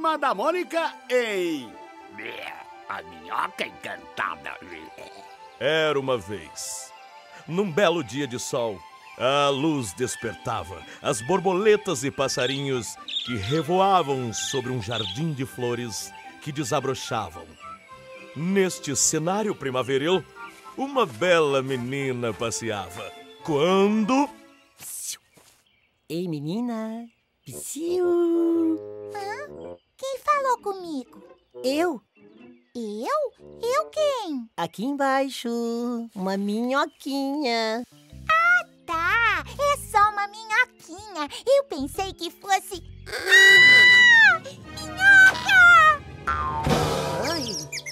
Turma da Mônica em... A Minhoca Encantada. Era uma vez, num belo dia de sol, a luz despertava as borboletas e passarinhos que revoavam sobre um jardim de flores que desabrochavam. Neste cenário primaveril, uma bela menina passeava, quando... Ei, menina! Psiu! Quem falou comigo? Eu? Eu? Eu quem? Aqui embaixo, uma minhoquinha. Tá, é só uma minhoquinha. Eu pensei que fosse... Ah! Minhoca! Ai.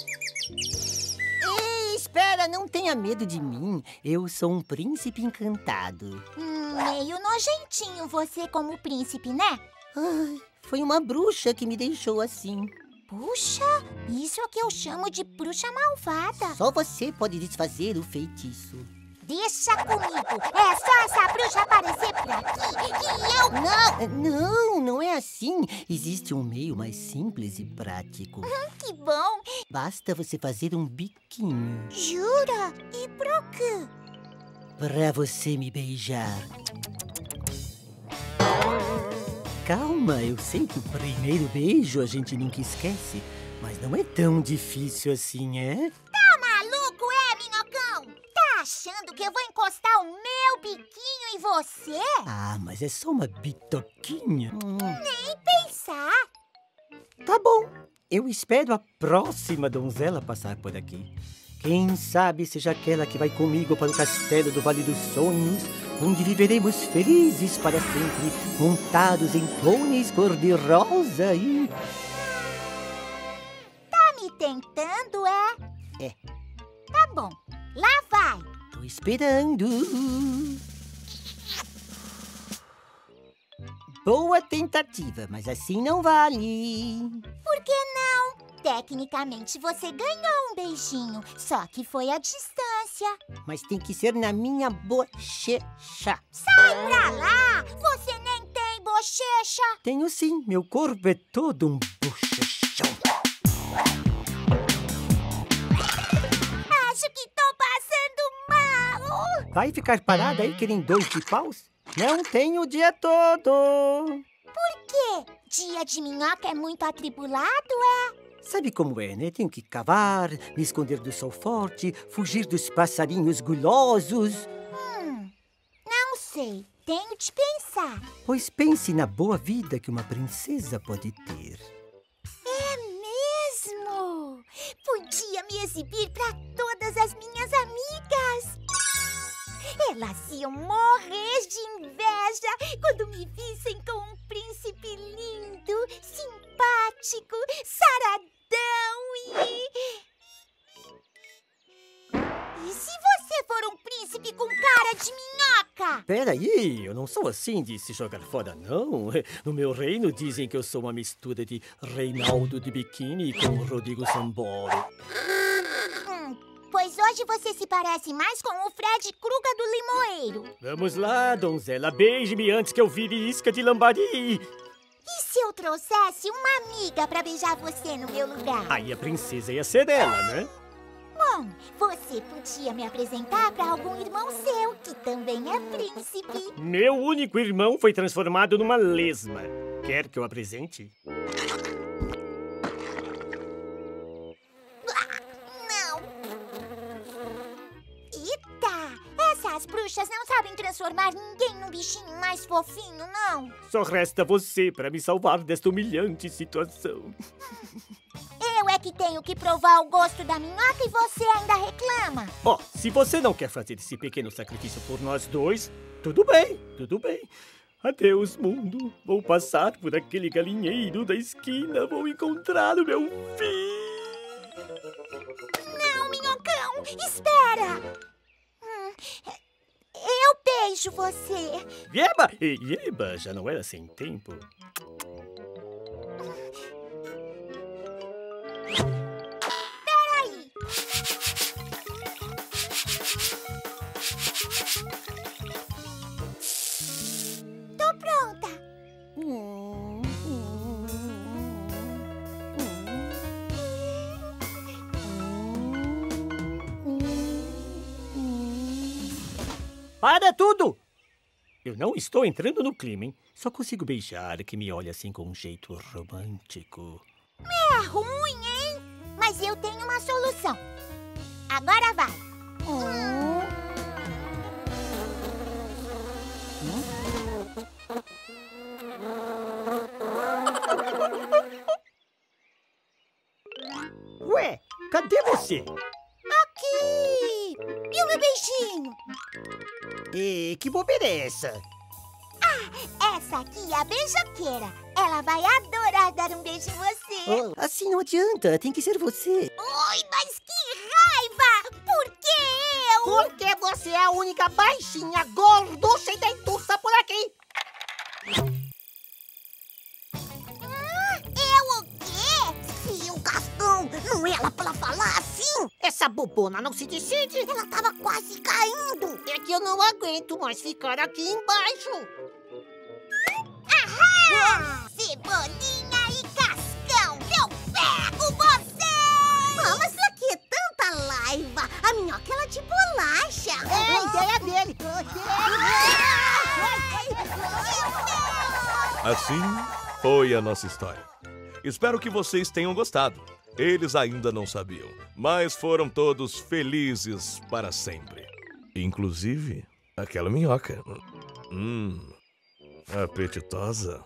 Ei, espera, não tenha medo de mim. Eu sou um príncipe encantado. Meio nojentinho você como príncipe, né? Ai, foi uma bruxa que me deixou assim. Puxa, isso é o que eu chamo de bruxa malvada. Só você pode desfazer o feitiço. Deixa comigo. É só essa bruxa aparecer por aqui que eu... Não é assim. Existe um meio mais simples e prático. Que bom. Basta você fazer um biquinho. Jura? E pro quê? Pra você me beijar. Calma, eu sei que o primeiro beijo a gente nunca esquece, mas não é tão difícil assim, é? Tá maluco, minhocão? Tá achando que eu vou encostar o meu biquinho em você? Ah, mas é só uma bitoquinha. Nem pensar. Tá bom, eu espero a próxima donzela passar por aqui. Quem sabe seja aquela que vai comigo para o castelo do Vale dos Sonhos, onde viveremos felizes para sempre, montados em pôneis cor-de-rosa e... Tá me tentando, é? É. Tá bom, lá vai. Tô esperando. Boa tentativa, mas assim não vale. Por que não? Tecnicamente você ganhou um beijinho, só que foi à distância. Mas tem que ser na minha bochecha. Sai pra lá! Você nem tem bochecha! Tenho sim, meu corpo é todo um bochechão. Acho que tô passando mal! Vai ficar parada aí querendo 2 de paus? Não tenho o dia todo. Por quê? Dia de minhoca é muito atribulado, é? Sabe como é, né? Tenho que cavar, me esconder do sol forte, fugir dos passarinhos gulosos. Não sei. Tenho de pensar. Pois pense na boa vida que uma princesa pode ter. É mesmo? Podia me exibir para todas as minhas amigas. Elas iam morrer de inveja quando me vissem com um príncipe lindo, simpático, saradão E se você for um príncipe com cara de minhoca? Peraí, eu não sou assim de se jogar fora, não. No meu reino dizem que eu sou uma mistura de Reinaldo de biquíni com Rodrigo Samboro. Pois hoje você se parece mais com o Fred Krueger do Limoeiro. Vamos lá, donzela, beije-me antes que eu vire isca de lambari. E se eu trouxesse uma amiga pra beijar você no meu lugar? Aí a princesa ia ser ela, né? Bom, você podia me apresentar pra algum irmão seu, que também é príncipe. Meu único irmão foi transformado numa lesma. Quer que eu apresente? Não. Eita! Essas bruxas não sabem transformar ninguém num bichinho mais fofinho, não. Só resta você para me salvar desta humilhante situação. Eu é que tenho que provar o gosto da minhoca e você ainda reclama. Ó, se você não quer fazer esse pequeno sacrifício por nós dois, tudo bem, tudo bem. Adeus, mundo. Vou passar por aquele galinheiro da esquina. Vou encontrar o meu filho. Não, minhocão, espera. Eu beijo você. Eba! Eba, já não era sem tempo. Peraí. Tô pronta. Para tudo! Eu não estou entrando no clima, hein? Só consigo beijar que me olha assim com um jeito romântico. É ruim, hein? Mas eu tenho uma solução. Agora vai. Ué, cadê você? Aqui! E o meu beijinho? E que bobeira é essa? Essa aqui é a beijoqueira. Ela vai adorar dar um beijo em você. Oh, assim não adianta, tem que ser você. Ui, mas que raiva! Por que eu? Porque você é a única baixinha, gorducha e dentuça por aqui. Eu o quê? Se o Cascão não é ela pra falar assim? Essa bobona não se decide. Ela tava quase caindo. É que eu não aguento mais ficar aqui embaixo. Ahá! Cebolinha e Cascão, eu pego vocês! Ah, mas pra que tanta raiva? A minhoca, ela é de bolacha. É a ideia dele. Assim foi a nossa história. Espero que vocês tenham gostado. Eles ainda não sabiam, mas foram todos felizes para sempre. Inclusive, aquela minhoca. Apetitosa.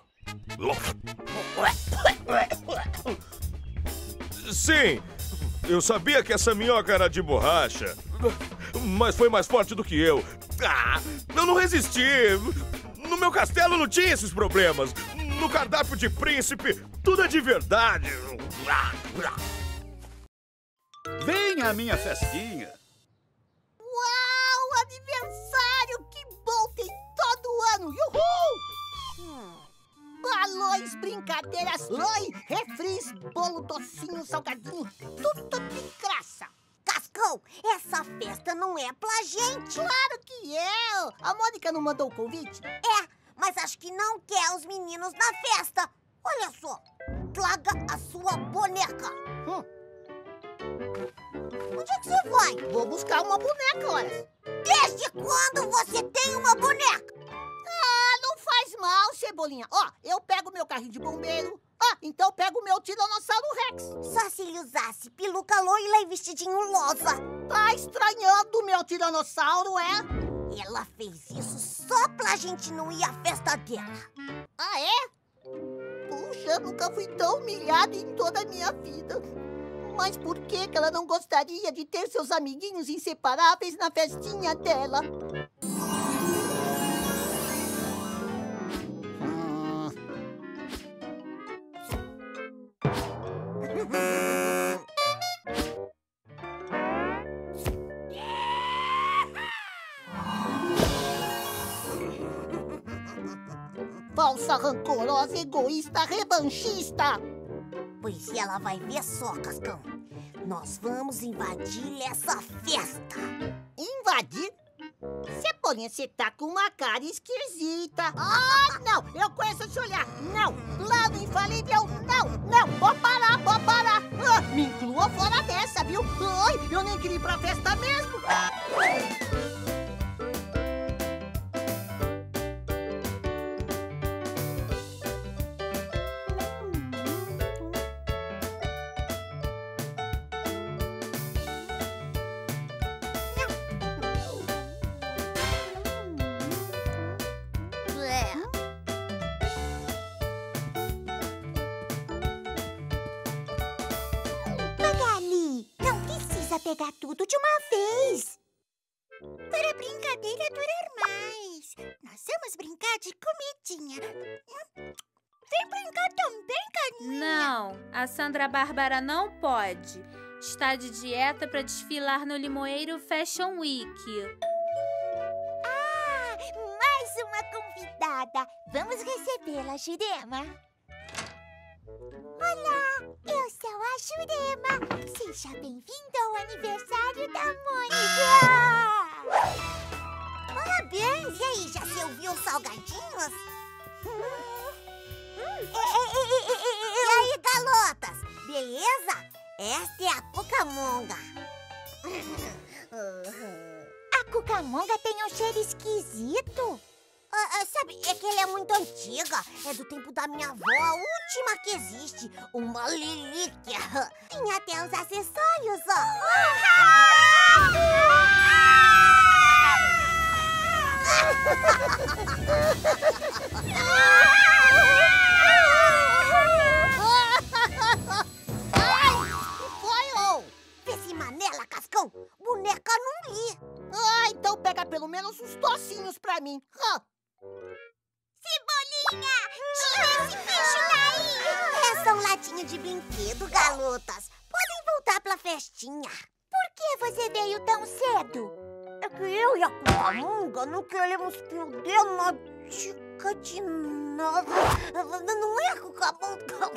Sim, eu sabia que essa minhoca era de borracha, mas foi mais forte do que eu. Eu não resisti. No meu castelo não tinha esses problemas. No cardápio de príncipe, tudo é de verdade. Venha à minha festinha. Uau, aniversário! Que bom, tem todo ano! Uhul! Balões, brincadeiras, refris, bolo, docinho, salgadinho, tudo de graça. Cascão, essa festa não é pra gente. Claro que é! A Mônica não mandou o convite? É, mas acho que não quer os meninos na festa. Olha só, traga a sua boneca. Onde é que você vai? Vou buscar uma boneca, olha. Desde quando você tem uma boneca? Não faz mal, Cebolinha. Ó, eu pego meu carrinho de bombeiro. Então pego o meu Tiranossauro Rex. Só se ele usasse peluca loira e vestidinho rosa. Tá estranhando o meu Tiranossauro, é? Ela fez isso só pra gente não ir à festa dela. Ah, é? Puxa, eu nunca fui tão humilhada em toda a minha vida. Mas por que ela não gostaria de ter seus amiguinhos inseparáveis na festinha dela? Falsa, rancorosa, egoísta, revanchista! Pois ela vai ver só, Cascão. Nós vamos invadir essa festa. Invadir? Cebolinha, você tá com uma cara esquisita. Não! Eu conheço esse olhar. Não! Plano infalível, não! Pode parar! Me inclua fora dessa, viu? Ai, eu nem queria ir pra festa mesmo. Magali, não precisa pegar tudo de uma vez. Para a brincadeira durar mais, nós vamos brincar de comidinha. Vem brincar também, Caninha. Não, a Sandra Bárbara não pode. Está de dieta para desfilar no Limoeiro Fashion Week. Mais uma convidada. Vamos recebê-la, Jurema. Olá, eu sou a Jurema. Seja bem-vindo ao aniversário da Mônica. Parabéns! E aí, já se ouviu os salgadinhos? E aí, galotas? Beleza? Esta é a Cucamonga. A Cucamonga tem um cheiro esquisito. Sabe, é que ela é muito antiga. É do tempo da minha avó, a última que existe. Uma relíquia. Tem até os acessórios, Vê se manela, Cascão. Boneca não li. Então pega pelo menos uns docinhos pra mim. Cebolinha, tira esse bicho daí! É só um latinho de brinquedo, galotas. Podem voltar pra festinha. Por que você veio tão cedo? É que eu e a Cucamonga não queremos perder uma dica de nada. Não é, Cucamonga?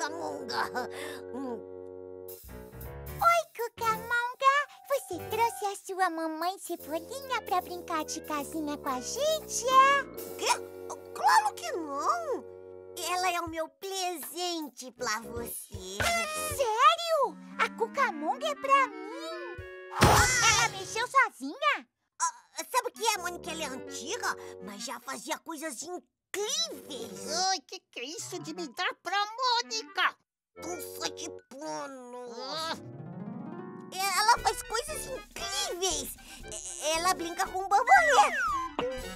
Oi, Cucamonga. Você trouxe a sua mamãe Cebolinha pra brincar de casinha com a gente, é? Quê? Claro que não! Ela é o meu presente pra você. Sério? A Cucamonga é pra mim? Ela mexeu sozinha? Sabe o que é, Mônica? Ela é antiga, mas já fazia coisas incríveis. Ai, que é isso de me dar pra Mônica? Dança de pano. Ela faz coisas incríveis. Ela brinca com borboleta.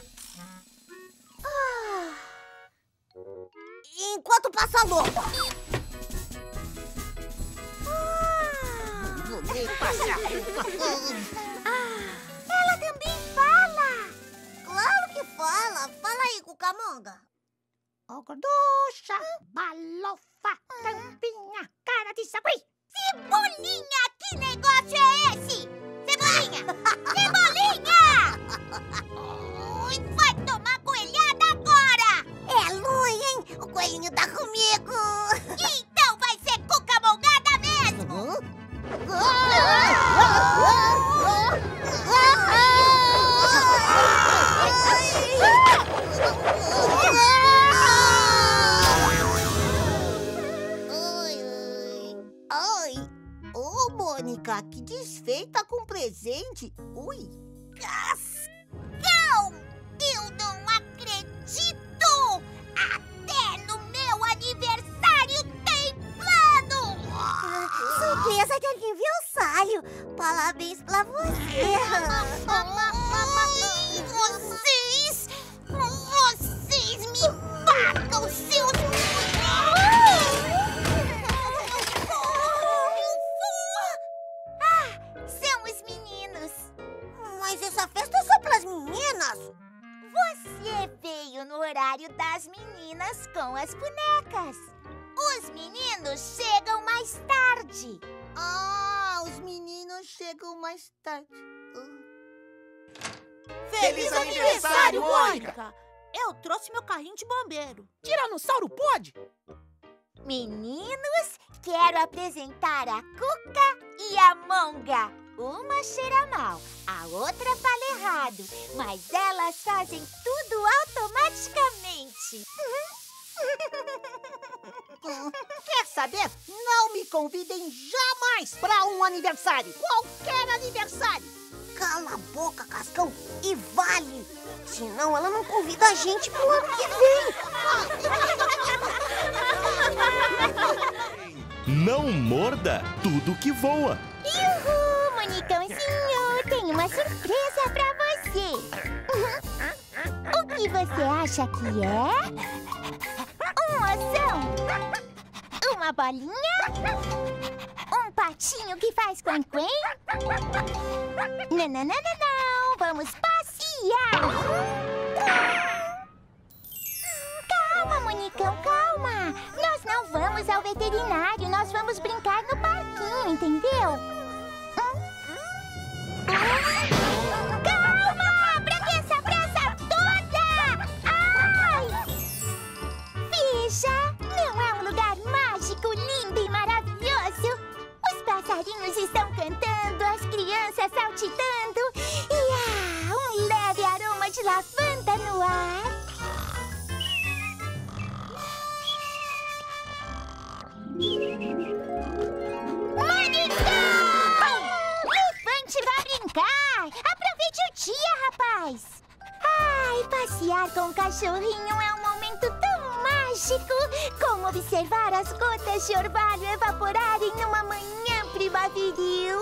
Enquanto passa a louca. Ela também fala. Claro que fala. Fala aí, Cucamonga. Gorducha, balofa, tampinha, cara de sagui. Cebolinha, que negócio é esse? Cebolinha! Cebolinha! Vai tomar coelhada agora! É Lui, hein? O coelhinho tá comigo! Então vai ser cucamongada mesmo! Ô, Mônica, que desfeita com presente. Ui! Cascão! Eu não acredito! Até no meu aniversário tem plano! Surpresa de aniversário! Parabéns pra você! Vocês me matam, seus... São os meninos. Mas essa festa é só pras meninas? Você veio no horário das meninas com as bonecas. Os meninos chegam mais tarde. Os meninos chegam mais tarde. Feliz aniversário, Mônica! Eu trouxe meu carrinho de bombeiro. Tiranossauro pode? Meninos, quero apresentar a Cuca e a Monga. Uma cheira mal, a outra fala errado, mas elas fazem tudo automaticamente. Quer saber? Não me convidem jamais para um aniversário. Qualquer aniversário. Cala a boca, Cascão, e vale. Senão ela não convida a gente pro ano que vem. Não morda tudo que voa. Uhul, Monicãozinho, tem uma surpresa pra você. O que você acha que é? Um oção? Uma bolinha? Um patinho que faz quen-quen? Não, vamos passear. Calma, Monicão, calma. Nós não vamos ao veterinário, nós vamos brincar no parquinho, entendeu? Calma! Pra que essa pressa toda? Ai! Veja, não é um lugar mágico, lindo e maravilhoso? Os passarinhos estão cantando, as crianças saltitando e um leve aroma de lavanda no ar. Monicão! Levante pra brincar! Aproveite o dia, rapaz! Ai, passear com o cachorrinho é um momento tão mágico como observar as gotas de orvalho evaporarem numa manhã primaveril.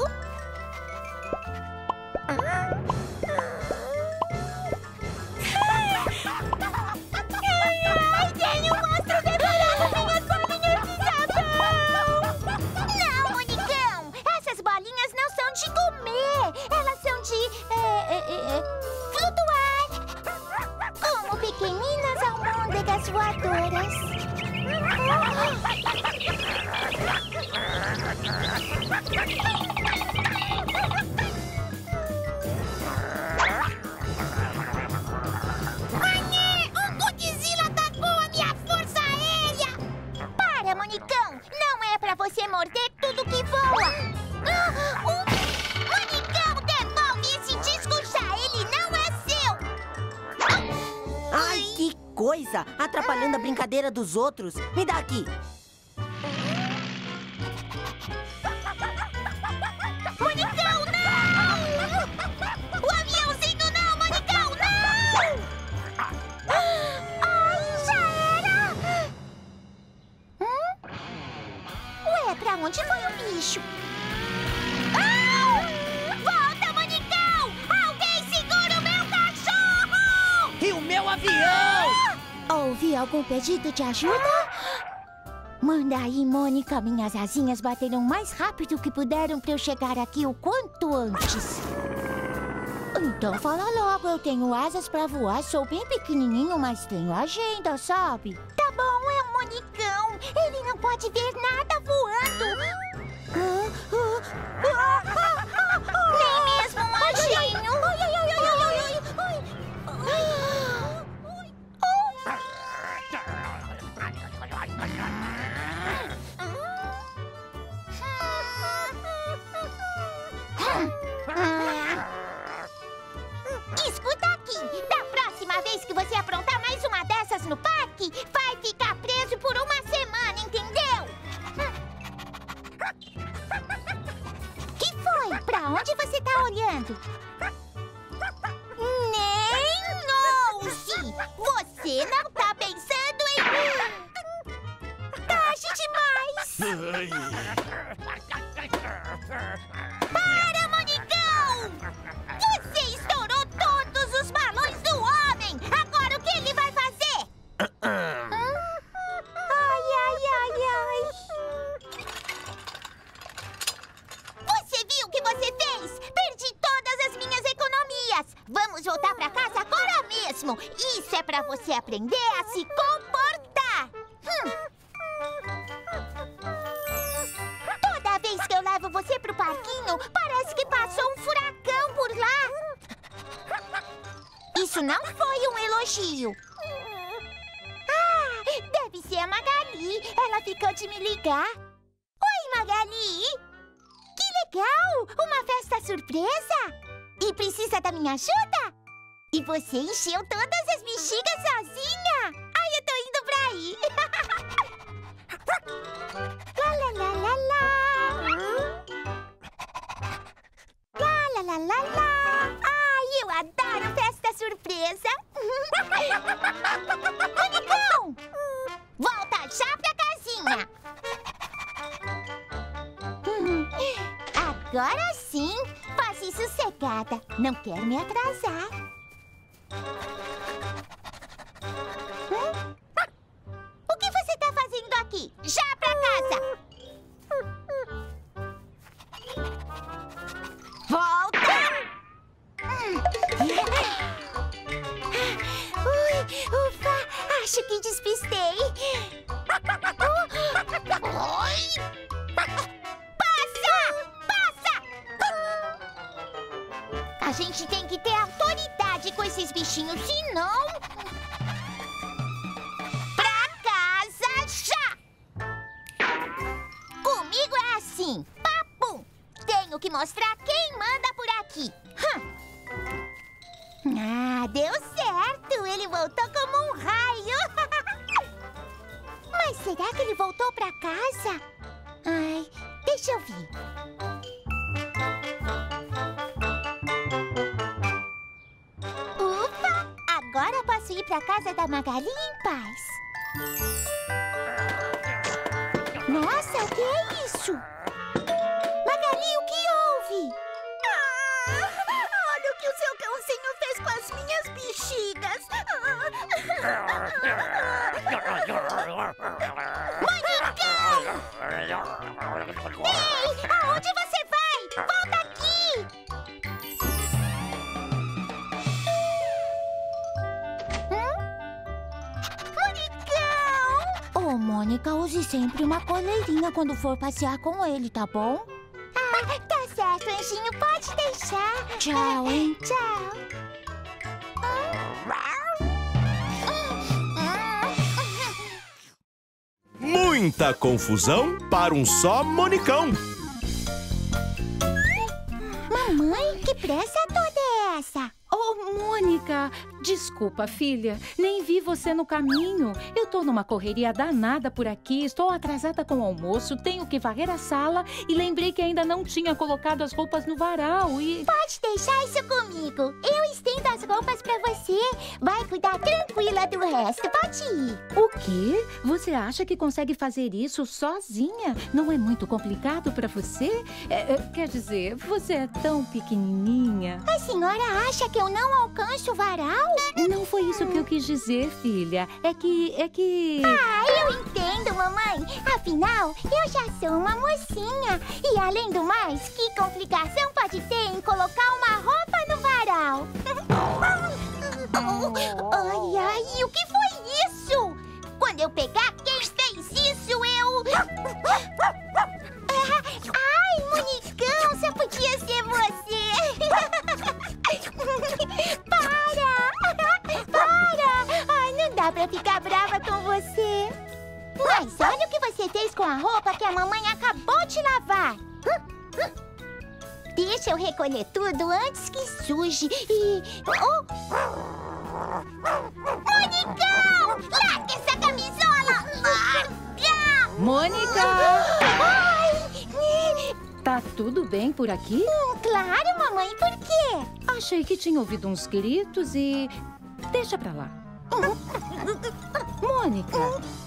Ai, tem um monstro devorando minhas bolinhas de sabão! Não, Monicão! Essas bolinhas não são de comer! Elas são de... flutuar! Como pequeninas almôndegas voadoras. Mãe, o Godzilla atacou a minha força aérea! Para, Monicão! Não é pra você morder tudo que voa! Monicão, devolve esse disco já! Ele não é seu! Ai, que coisa! Atrapalhando a brincadeira dos outros. Me dá aqui. Monicão, não! O aviãozinho não, Monicão, não! Ai, já era! Ué, pra onde foi o bicho? Volta, Monicão! Alguém segura o meu cachorro! E o meu avião! Houve algum pedido de ajuda? Manda aí, Mônica. Minhas asinhas bateram mais rápido que puderam pra eu chegar aqui o quanto antes. Então fala logo, eu tenho asas pra voar, sou bem pequenininho, mas tenho agenda, sabe? Tá bom, é o Monicão. Ele não pode ver nada voando. Nem mesmo um anjinho. Escuta aqui, da próxima vez que você aprontar mais uma dessas no parque, vai ficar preso por uma semana, entendeu? Que foi? Pra onde você tá olhando? Nem ouse! Você não tá pensando em... Tarde demais! Para, Monicão! Você estourou todos os balões do homem! Agora o que ele vai fazer? Ai, ai, ai, ai! Você viu o que você fez? Perdi todas as minhas economias! Vamos voltar pra casa agora mesmo! Isso é pra você aprender a se comportar! Toda vez que eu levo você pro parquinho, parece que passou um furacão por lá. Isso não foi um elogio. Ah, deve ser a Magali. Ela ficou de me ligar. Oi, Magali. Que legal! Uma festa surpresa. E precisa da minha ajuda? E você encheu todas as bexigas sozinha? Ai, eu tô indo pra aí. Lá, lá, lá, lá, lá. Lá, lá, lá, lá, lá. Ai, eu adoro festa surpresa. Monicão, volta já pra casinha. Agora sim, passe sossegada. Não quero me atrasar. O que você tá fazendo aqui? Já pra casa! Volta! Ui, ufa! Acho que despistei. Passa! A gente tem que ter autoridade com esses bichinhos, senão... Pra casa já! Comigo é assim, papum! Tenho que mostrar quem manda por aqui. Ah, deu certo! Ele voltou como um raio! Mas será que ele voltou pra casa? Ai, deixa eu ver. Ufa! Agora posso ir pra casa da Magali em paz. Nossa, o que é isso? Magali, o que houve? Olha o que o seu cãozinho fez com as minhas bexigas. Monicão! Ei, aonde você vai? Volta aqui! Monicão! Ô, Mônica, use sempre uma coleirinha quando for passear com ele, tá bom? Ah, tá certo, Anjinho. Pode deixar. Tchau, hein? Tchau. Muita confusão para um só Monicão. Mamãe, que pressa toda é essa? Oh, Mônica, desculpa, filha. Nem vi você no caminho. Eu tô numa correria danada por aqui. Estou atrasada com o almoço, tenho que varrer a sala e lembrei que ainda não tinha colocado as roupas no varal e... Pode deixar isso comigo. Eu estendo as roupas pra você. Vai cuidar tranquila do resto. Pode ir. O quê? Você acha que consegue fazer isso sozinha? Não é muito complicado pra você? Quer dizer, você é tão pequenininha. A senhora acha que eu não alcanço o varal? Não foi isso que eu quis dizer, filha. É que... Ah, eu entendo, mamãe. Afinal, eu já sou uma mocinha. E além do mais, que complicação pode ter em colocar uma roupa no varal? Ai, ai, o que foi isso? Quando eu pegar quem fez isso, eu... Ai, Monicão, só podia ser você. Para! Ai, não dá pra ficar brava com você. Mas olha o que você fez com a roupa que a mamãe acabou de lavar. Deixa eu recolher tudo antes que suje e... Oh! Monicão! Larga essa camisola! Larga! Mônica! Ai! Tá tudo bem por aqui? Claro, mamãe. Por quê? Achei que tinha ouvido uns gritos e... Deixa pra lá. Mônica,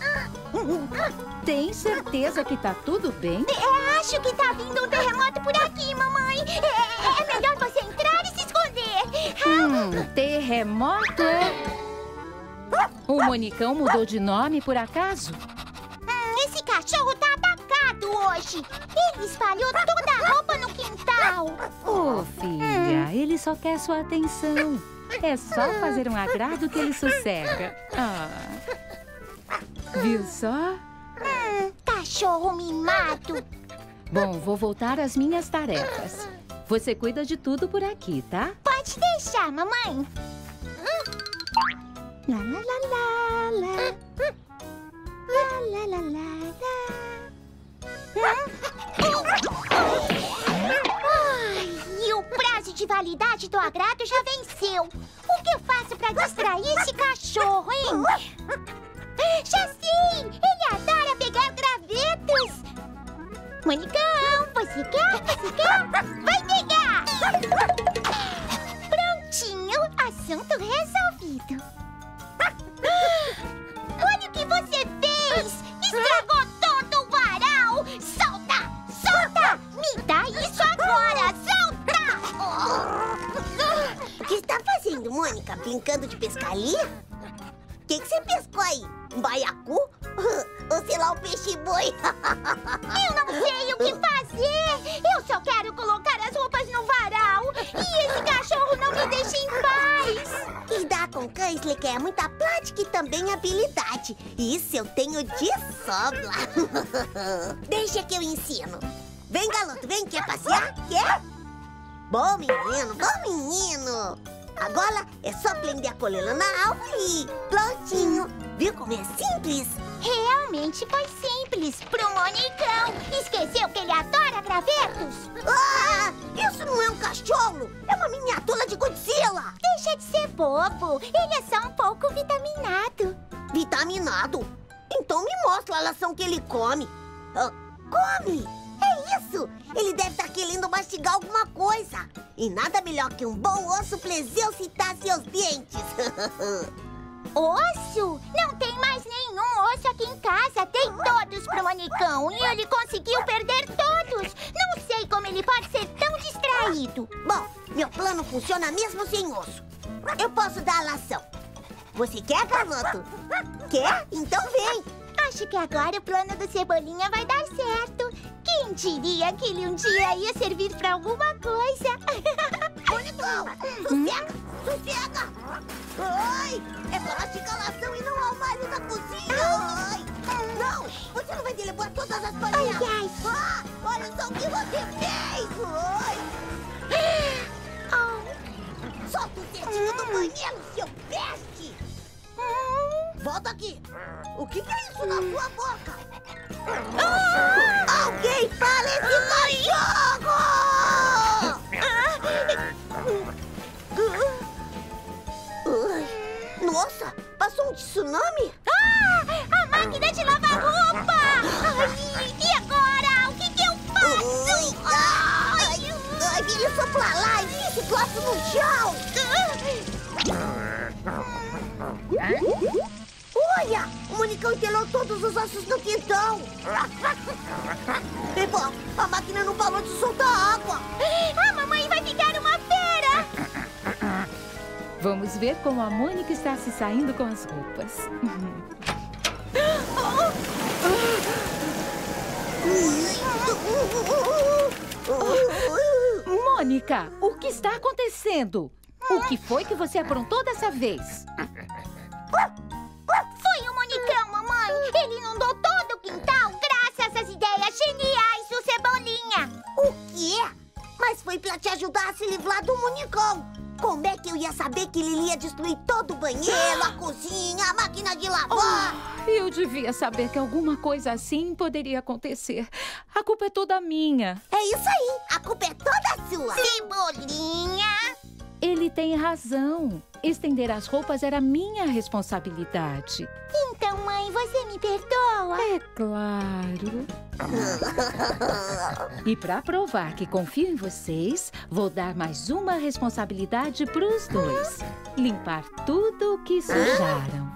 tem certeza que tá tudo bem? Acho que tá vindo um terremoto por aqui, mamãe. É melhor você entrar e se esconder. Terremoto, é? O Monicão mudou de nome por acaso? Esse cachorro tá atacado hoje. Ele espalhou toda a roupa no quintal. Ô, filha, ele só quer sua atenção. É só fazer um agrado que ele sossega. Viu só? Cachorro mimado. Bom, vou voltar às minhas tarefas. Você cuida de tudo por aqui, tá? Pode deixar, mamãe. Lá, lá, lá, lá, lá. Lá, lá, lá, lá, lá. Ai, e o prazo de validade do agrado já venceu. O que eu faço pra distrair esse cachorro, hein? Já sei! Ele adora pegar gravetos! Monicão, você quer? Você quer? Vai pegar! Prontinho! Assunto resolvido! Olha o que você fez! Estragou todo o varal! Solta! Solta! Me dá isso agora! Solta! O que está fazendo, Mônica? Brincando de pescaria? O que você pescou aí? Um baiacu? Ou sei lá, um peixe-boi? Eu não sei o que fazer! Eu só quero colocar as roupas no varal! E esse cachorro não me deixa em paz! Lidar com cães requer muita prática e também habilidade. Isso eu tenho de sobra. Deixa que eu ensino. Vem, garoto, vem, quer passear? Quer? Bom menino, bom menino! Agora é só prender a coleira na árvore e prontinho. Viu como é simples? Realmente foi simples pro Monicão. Esqueceu que ele adora gravetos? Ah, isso não é um cachorro. É uma miniatura de Godzilla. Deixa de ser bobo. Ele é só um pouco vitaminado. Vitaminado? Então me mostra a ração que ele come. Come? É isso. Ele deve estar querendo mastigar alguma coisa. E nada melhor que um bom osso pra exercitar seus dentes. Osso? Não tem mais nenhum osso aqui em casa. Dei todos pro Monicão e ele conseguiu perder todos. Não sei como ele pode ser tão distraído. Bom, meu plano funciona mesmo sem osso. Eu posso dar a lação. Você quer, garoto? Quer? Então vem. Acho que agora o plano do Cebolinha vai dar certo. Quem diria que ele um dia ia servir pra alguma coisa? Monicão, sossega, sossega. Ai, é para a escalação e não ao malho da cozinha. Ai, não, você não vai derrubar todas as panelas. Ai, ai. Ah, olha só o que você fez. Ai. Solta o dedinho do banheiro, seu peste. Volta aqui. O que é isso na sua boca? Alguém fala esse cachorro! Nossa, passou um tsunami? A máquina de lavar roupa! Ai, e agora? O que eu faço? Ai, vire isso pra lá e fique plásticos no chão! Olha! O Monicão entelou todos os ossos do quintal! Bebô, a máquina não parou de soltar água! A mamãe vai ficar uma fera! Vamos ver como a Mônica está se saindo com as roupas. Mônica, o que está acontecendo? O que foi que você aprontou dessa vez? Foi o Monicão, mamãe! Ele inundou todo o quintal graças às ideias geniais do Cebolinha! O quê? Mas foi pra te ajudar a se livrar do Monicão! Como é que eu ia saber que ele ia destruir todo o banheiro, a cozinha, a máquina de lavar? Eu devia saber que alguma coisa assim poderia acontecer. A culpa é toda minha. É isso aí! A culpa é toda sua! Cebolinha! Ele tem razão. Estender as roupas era minha responsabilidade. Então, mãe, você me perdoa? É claro. E para provar que confio em vocês, vou dar mais uma responsabilidade para os dois. Limpar tudo o que sujaram.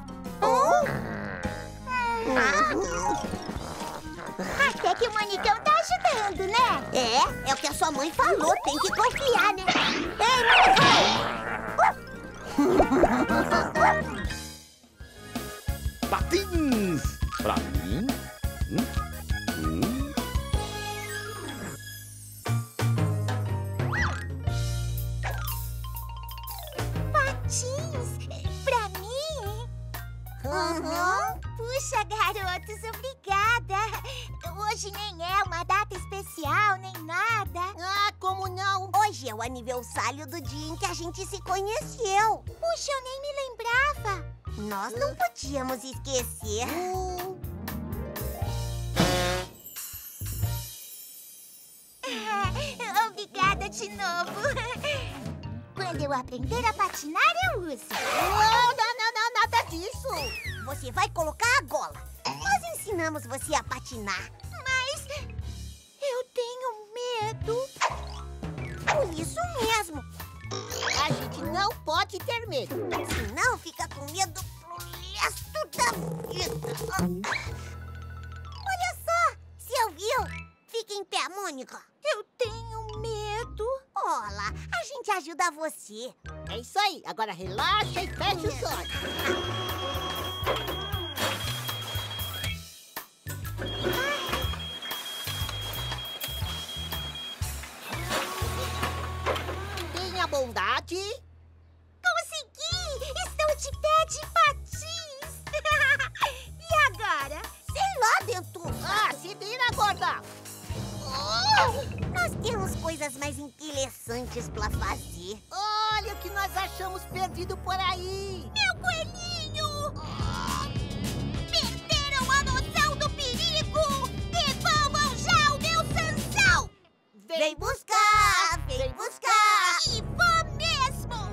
Até que o Monicão tá ajudando, né? É o que a sua mãe falou. Tem que confiar, né? Ei, Monicão! Patins! Pra mim? Patins? Pra mim? Puxa, garotos, obrigada. Hoje nem é uma data especial, nem nada. Ah, como não? Hoje é o aniversário do dia em que a gente se conheceu. Puxa, eu nem me lembrava. Nós não podíamos esquecer. Obrigada de novo. Quando eu aprender a patinar, eu uso. Não, nada disso. Você vai colocar a gola. Nós ensinamos você a patinar. Mas eu tenho medo. Por isso mesmo. A gente não pode ter medo. Senão fica com medo pro resto da vida. Olha só, você ouviu? Fica em pé, Mônica. Eu tenho medo. Olá, a gente ajuda você. É isso aí. Agora relaxa e fecha os olhos. Tenha bondade. Consegui! Estou de pé de patins. E agora? Sei lá, Dentu. Ah, se vira, gorda. Nós temos coisas mais interessantes pra fazer. Olha o que nós achamos perdido por aí. Meu coelhinho! Perderam a noção do perigo! Devolvam já o meu Sansão! Vem buscar, vem buscar. E vou mesmo!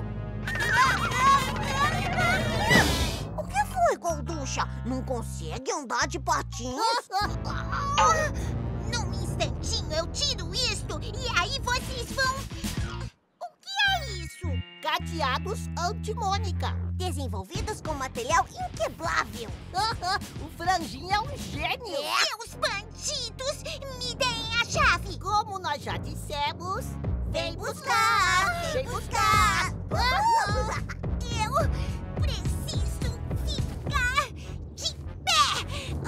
O que foi, Golducha? Não consegue andar de patins? Num instantinho eu tiro isto e aí vocês vão... O cadeados anti-Mônica. Desenvolvidos com material inquebrável. O Franjinha é um gênio. Meus bandidos, me deem a chave. Como nós já dissemos, Vem buscar, vem buscar. Eu preciso ficar de pé.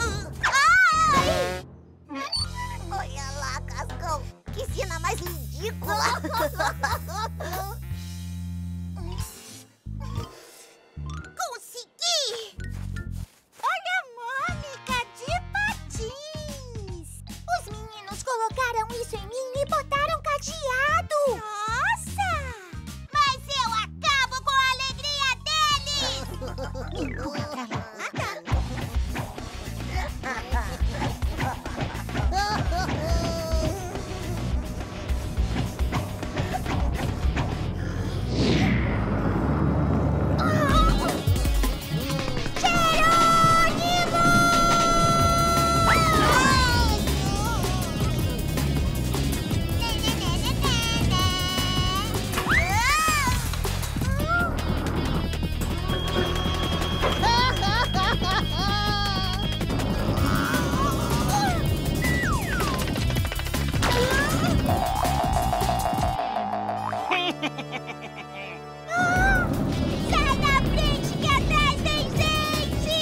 Ai! Olha lá, Cascão. Que cena mais ridícula. Consegui! Olha a Mônica de patins! Os meninos colocaram isso em mim e botaram cadeado! Nossa! Mas eu acabo com a alegria deles! Me empurra pra lá. Sai da frente que atrás tem gente!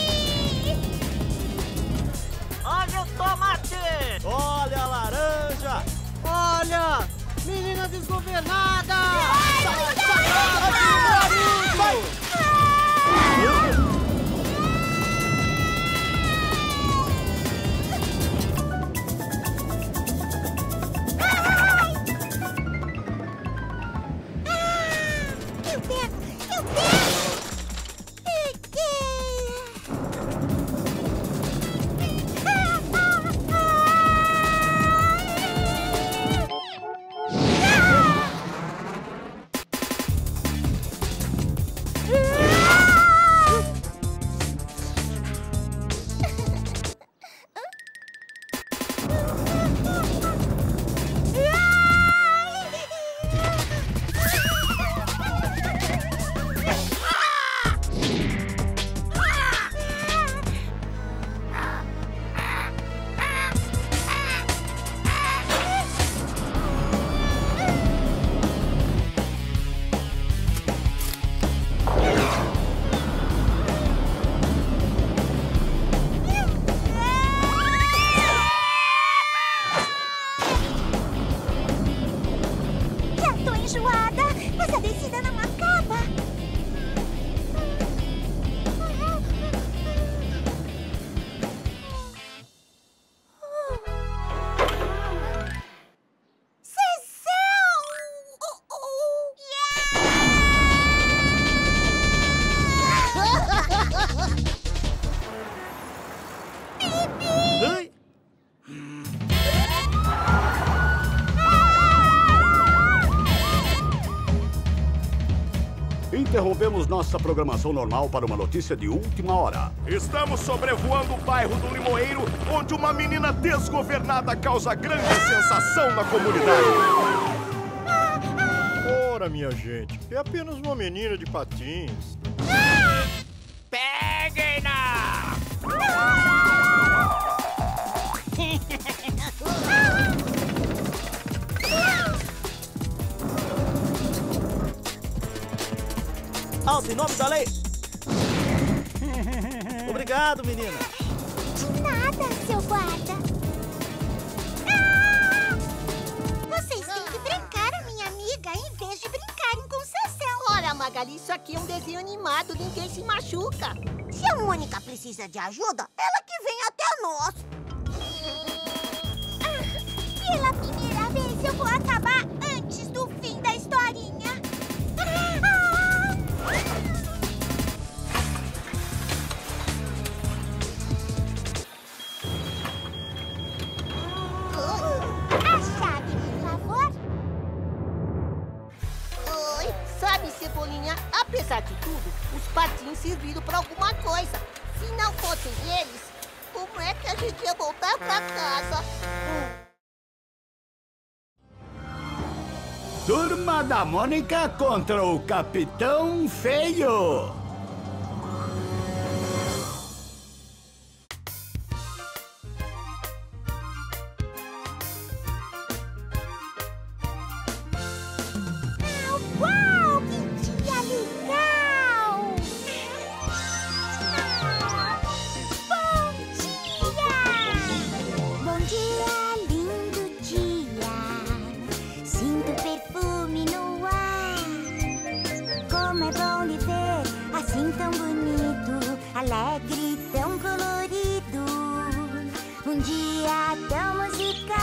Olha o tomate! Olha a laranja! Olha! Menina desgovernada! Eu pego! Já tô enjoada! Essa descida não acaba! Ai! Interrompemos nossa programação normal para uma notícia de última hora. Estamos sobrevoando o bairro do Limoeiro, onde uma menina desgovernada causa grande sensação na comunidade. Ora, minha gente, é apenas uma menina de patins. Peguem-na! Alto, em nome da lei! Obrigado, menina. De nada, seu guarda. Vocês têm que brincar, a minha amiga, em vez de brincarem com Cecel. Olha, Magali, isso aqui é um desenho animado, ninguém se machuca. Se a Mônica precisa de ajuda, ela que vem até nós. Pela primeira vez eu vou acabar antes do fim da historinha. A chave, por favor. Oi, sabe, Cebolinha, apesar de tudo, os patins serviram pra alguma coisa. Se não fossem eles, como é que a gente ia voltar pra casa? Turma da Mônica contra o Capitão Feio. Uau, que dia legal! Bom dia, lindo dia. Sinto perfume no ar. Como é bom lhe ver assim tão bonito, alegre, tão colorido. Um dia tão musical.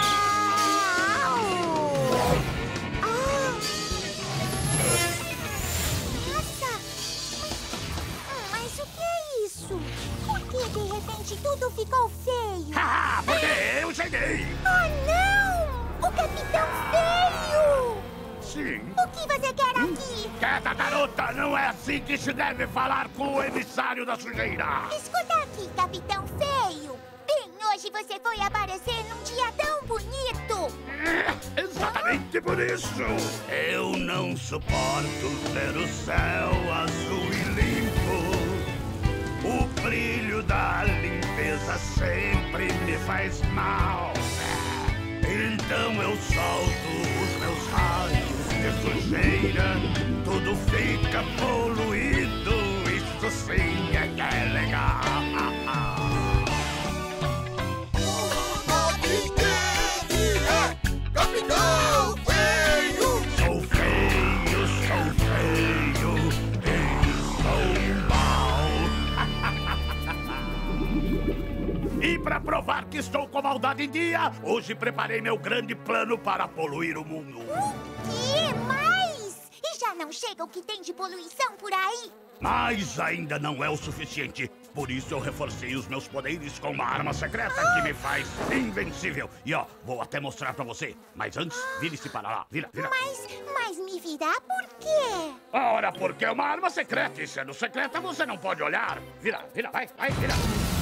Mas o que é isso? Por que de repente tudo ficou feio? Ah, porque eu cheguei. Oh, não! O Capitão Feio! Sim. O que você quer aqui? Quieta, garota, não é assim que se deve falar com o emissário da sujeira. Escuta aqui, Capitão Feio. Bem, hoje você foi aparecer num dia tão bonito. Exatamente por isso. Eu não suporto ver o céu azul e limpo. O brilho da limpeza sempre me faz mal. Então eu solto os meus raios de sujeira. Tudo fica poluído. Isso sim é que é legal. Capitão Feio! Sou feio e sou mau. E pra provar que estou com a maldade em dia, hoje preparei meu grande plano para poluir o mundo. Que mais? E já não chega o que tem de poluição por aí? Mas ainda não é o suficiente. Por isso eu reforcei os meus poderes com uma arma secreta que me faz invencível. E ó, vou até mostrar pra você. Mas antes, vire-se para lá. Vira. Mas me virar por quê? Ora, porque é uma arma secreta. E sendo secreta, você não pode olhar. Vira, vai, vira.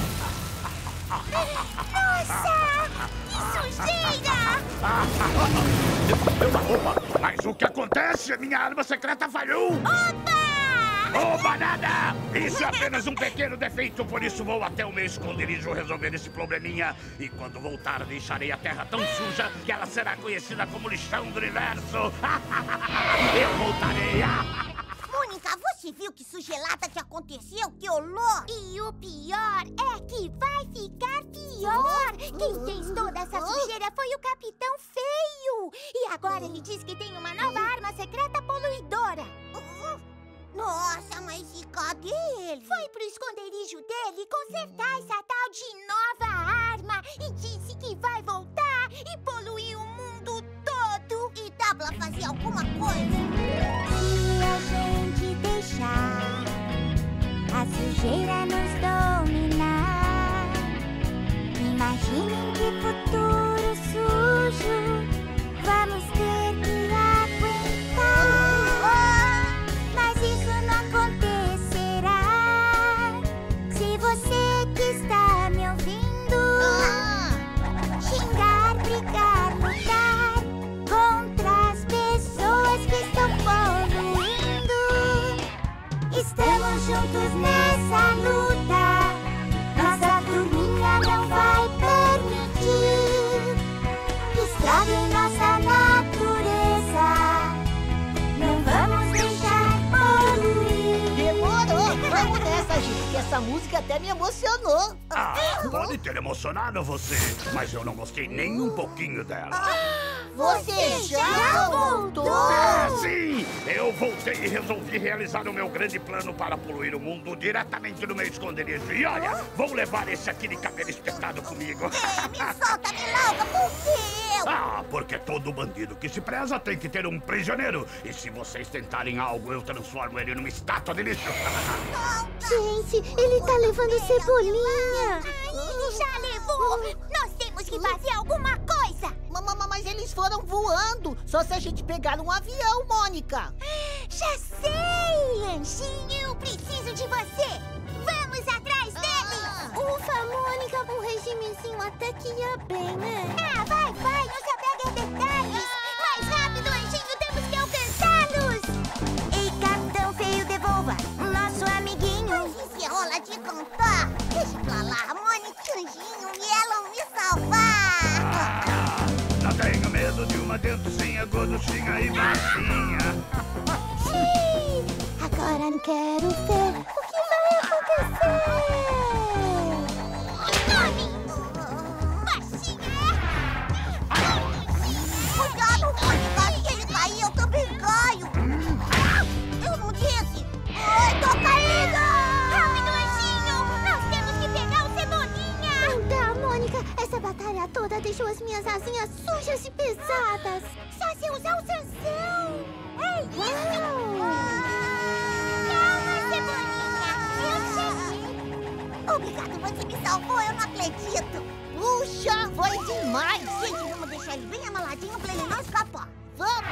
Nossa! Que sujeira! Opa, mas o que acontece? Minha arma secreta falhou. Opa, nada! Isso é apenas um pequeno defeito, por isso vou até o meu esconderijo resolver esse probleminha. E quando voltar, deixarei a Terra tão suja que ela será conhecida como lixão do universo. Eu voltarei. Mônica, você viu que sujelada que aconteceu? Que olor! E o pior é que vai ficar pior! Quem fez toda essa sujeira foi o Capitão Feio! E agora ele diz que tem uma nova arma secreta poluidora! Nossa, mas e cadê ele? Foi pro esconderijo dele consertar essa tal de nova arma e disse que vai voltar e poluir o mundo todo! E dá pra fazer alguma coisa? Se a gente deixar a sujeira nos dominar, imaginem que futuro sujo vamos ter que aguentar. Mas isso não acontecerá se você que está me ouvindo xingar, brigar, lutar contra as pessoas que estão poluindo. Estamos juntos nessa luta. Nossa turminha não vai permitir que estraguem nossa natureza. Não vamos deixar poluir. Demorou! Vamos nessa, gente, que essa música até me emocionou. Pode ter emocionado você, mas eu não gostei nem um pouquinho dela. Você já voltou? Sim! Eu voltei e resolvi realizar o meu grande plano para poluir o mundo diretamente no meu esconderijo. E olha, vou levar esse aqui de cabelo espetado comigo. Me solta, me larga, por que eu? Porque todo bandido que se preza tem que ter um prisioneiro. E se vocês tentarem algo, eu transformo ele numa estátua de lixo. Gente, ele tá levando cebolinha. Ele já levou. Nós temos que fazer alguma coisa. Mas eles foram voando. Só se a gente pegar um avião, Mônica. Já sei, Anjinho. Preciso de você. Vamos atrás deles. Ufa, Mônica, um regimezinho até que ia bem, né? Vai. Não se apega a detalhes. Mais rápido, Anjinho. uma dentucinha, gorduchinha e baixinha. Sim! Agora eu quero ver o que vai acontecer. Cuidado, Mônica! Se ele cair, eu também caio! Eu não disse! Ai, tô caindo! Rápido, anjinho! Nós temos que pegar o Cebolinha! Não dá, Mônica! Essa batalha toda deixou as minhas asinhas sujas e pesadas! Só se usar o sanção! É isso! Calma, Cebolinha! Eu cheguei! Obrigado, você me salvou, eu não acredito! Puxa, foi demais! Gente, vamos deixar ele bem amaladinho pra ele não escapar! Vamos!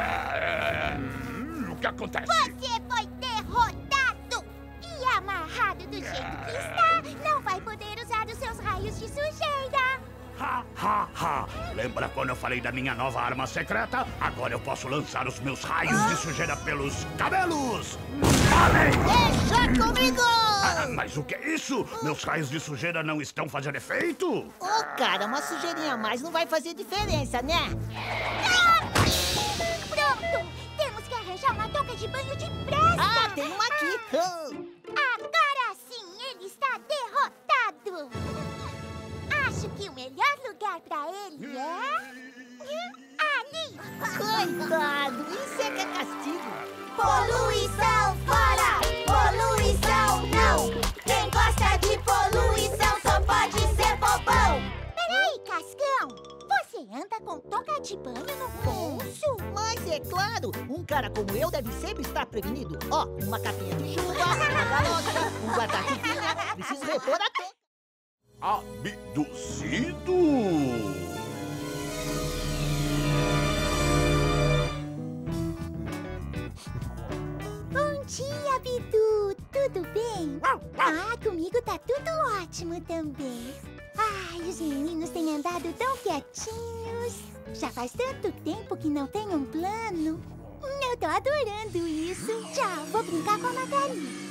O que acontece? Você foi derrotado! E amarrado do jeito que está, não vai poder usar os seus raios de sujeira! Ha, ha, ha! Lembra quando eu falei da minha nova arma secreta? Agora eu posso lançar os meus raios de sujeira pelos cabelos! Falei! Deixa comigo! Mas o que é isso? Meus raios de sujeira não estão fazendo efeito? Ô, cara, uma sujeirinha a mais não vai fazer diferença, né? Pronto! Temos que arranjar uma touca de banho depressa! Ah, tem uma aqui! Agora sim, ele está derrotado! Acho que o melhor lugar pra ele é... ali! Coitado, isso é que é castigo! Poluição fora! Poluição não! Quem gosta de poluição só pode ser bobão! Peraí, Cascão! Você anda com touca de banho no bolso? Mas é claro, um cara como eu deve sempre estar prevenido. Ó, uma capinha de chuva, uma galocha, um guarda-chuvinha. Preciso repor a touca. Abduzido? Bom dia, Bidu! Tudo bem? Ah, comigo tá tudo ótimo também. Ai, os meninos têm andado tão quietinhos. Já faz tanto tempo que não tem um plano. Eu tô adorando isso. Tchau, vou brincar com a Magali.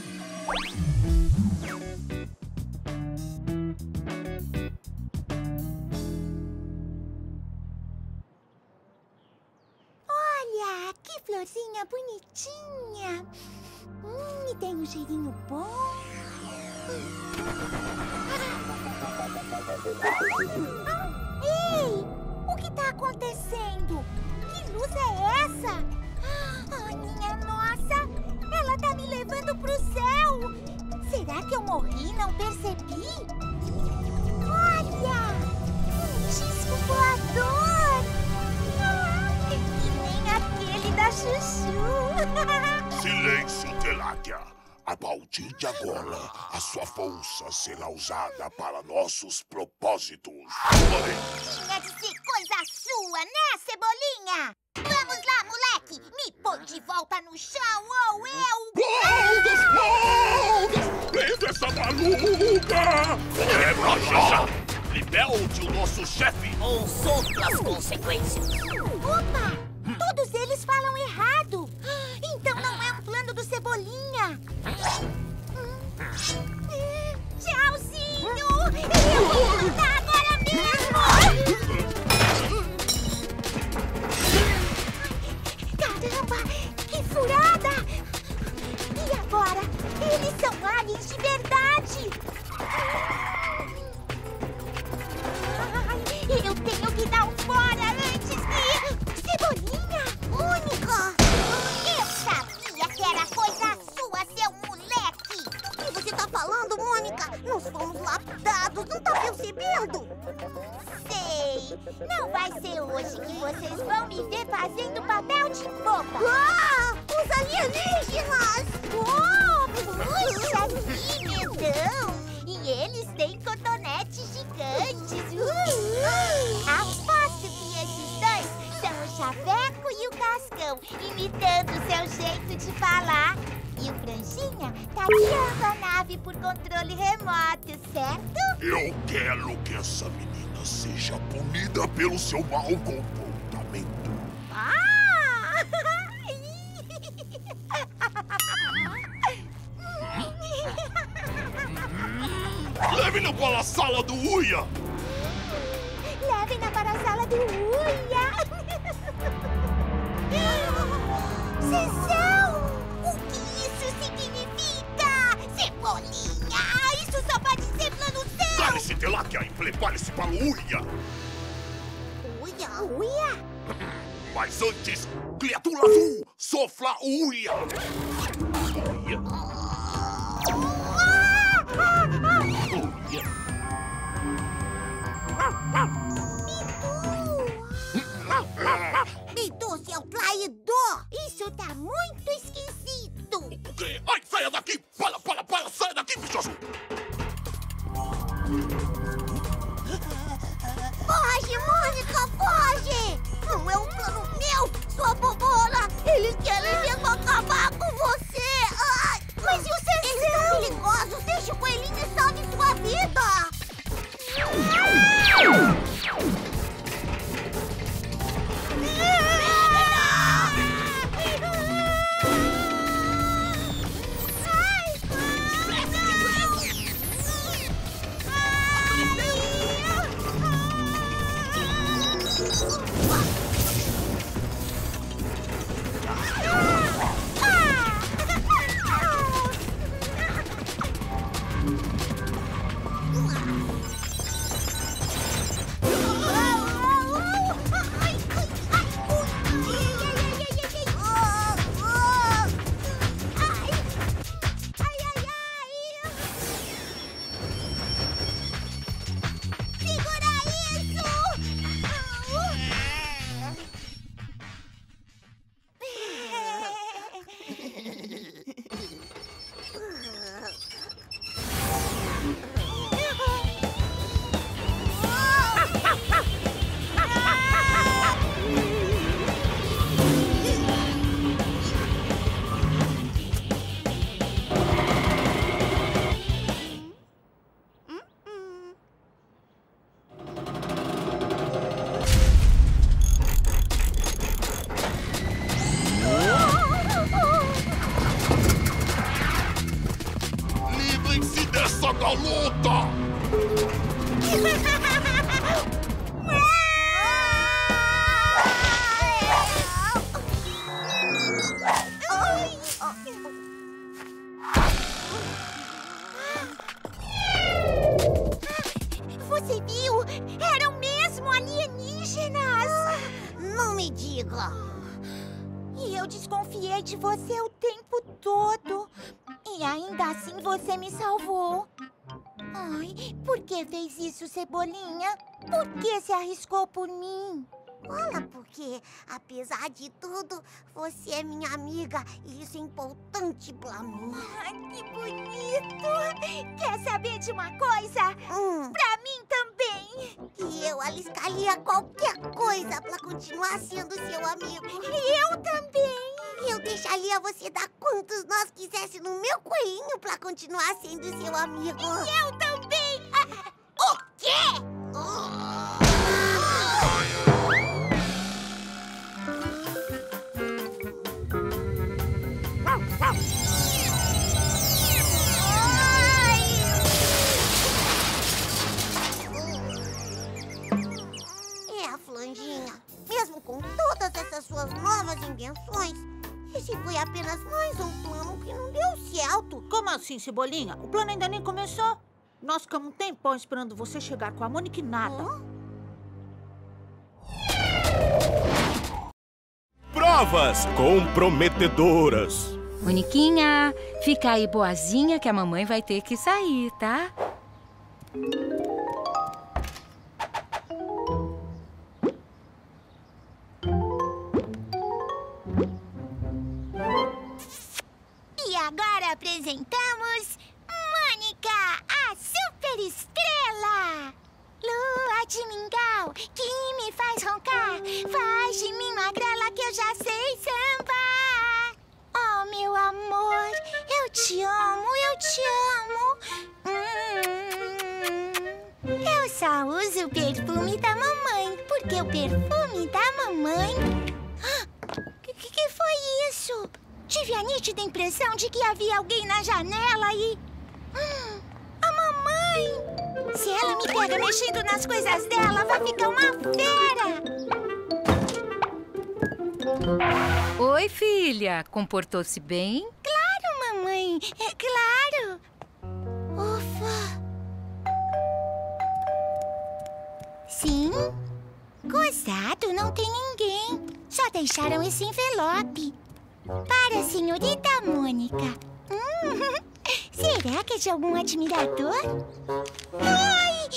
Olha, que florzinha bonitinha. E tem um cheirinho bom. Ei, o que tá acontecendo? Que luz é essa? Ai, minha nossa, ela tá me levando pro céu. Será que eu morri e não percebi? Olha, um disco voador. Que nem aquele da Chuchu. Silêncio, Teláquia. A partir de agora, a sua força será usada para nossos propósitos. Tinha de ser coisa sua, né, Cebolinha? Vamos lá, moleque! Me põe de volta no chão ou eu... Plaudos! Prenda essa maluca! É, Brocha! Liberte o nosso chefe! Ou sopra as consequências. Opa! Todos eles falam errado! Então não é um plano do Cebolinha! Tchauzinho! Eu vou lutar agora mesmo! Caramba! Que furada! E agora? Eles são aliens de verdade! Eu tenho que dar um fora antes que... Cebolinha! Mônica! Eu sabia que era coisa sua, seu moleque! O que você tá falando, Mônica? Nós fomos lapidados, não tá percebendo? Sei! Não vai ser hoje que vocês vão me ver fazendo papel de boba! Ah! Os alienígenas! Oh, puxa vida! E eles têm cotonetes gigantes! Aposto que esses dois são o Chaveco e o Cascão, imitando seu jeito de falar. E o Franjinha tá guiando a nave por controle remoto, certo? Eu quero que essa menina seja punida pelo seu mau comportamento. Ah! Leve-na para a sala do Uia! Levem-na para a sala do Uia! Zezão! O que isso significa? Cebolinha! Isso só pode ser plano seu! Cale-se, Teláquia, e prepare-se para o Uia! Uia? Uia? Mas antes, criatura azul, sofra o Uia! Pitu, seu traidor! Isso tá muito esquisito! O quê? Ai, saia daqui! Para! Saia daqui, bicho azul! Foge, Mônica, foge! Não é um plano meu, sua bobola! Eles querem mesmo acabar com você! Ai, mas e o Zezão? Eles são perigosos! Deixe o coelhinho e salve sua vida! Livrem-se dessa galota! Você viu? Eram mesmo alienígenas! Não me diga! E eu desconfiei de você o tempo todo. E ainda assim você me salvou. Ai, por que fez isso, Cebolinha? Por que se arriscou por mim? Olha, porque, apesar de tudo, você é minha amiga e isso é importante pra mim. Ai, que bonito! Quer saber de uma coisa? Pra mim também! E eu arriscaria qualquer coisa pra continuar sendo seu amigo. Eu também! Eu deixaria você dar quantos nós quisesse no meu coelhinho pra continuar sendo seu amigo. E eu também! O quê? É, Flanjinha, mesmo com todas essas suas novas invenções, esse foi apenas mais um plano que não deu certo. Como assim, Cebolinha? O plano ainda nem começou. Nós ficamos um tempão esperando você chegar com a Mônica e nada. Provas comprometedoras. Moniquinha, fica aí boazinha que a mamãe vai ter que sair, tá? E agora apresentamos Mônica, a super estrela! Lua de mingau, que me faz roncar, faz de mim magrela que eu já sei sambar. Oh, meu amor, eu te amo, eu te amo. Eu só uso o perfume da mamãe, porque o perfume da mamãe... Que foi isso? Tive a nítida impressão de que havia alguém na janela e... a mamãe! Se ela me pega mexendo nas coisas dela, vai ficar uma fera! Oi, Oi, filha. Comportou-se bem? Claro, mamãe. É claro. Ufa. Sim? Gozado, não tem ninguém. Só deixaram esse envelope. Para a senhorita Mônica. Será que é de algum admirador? Ai!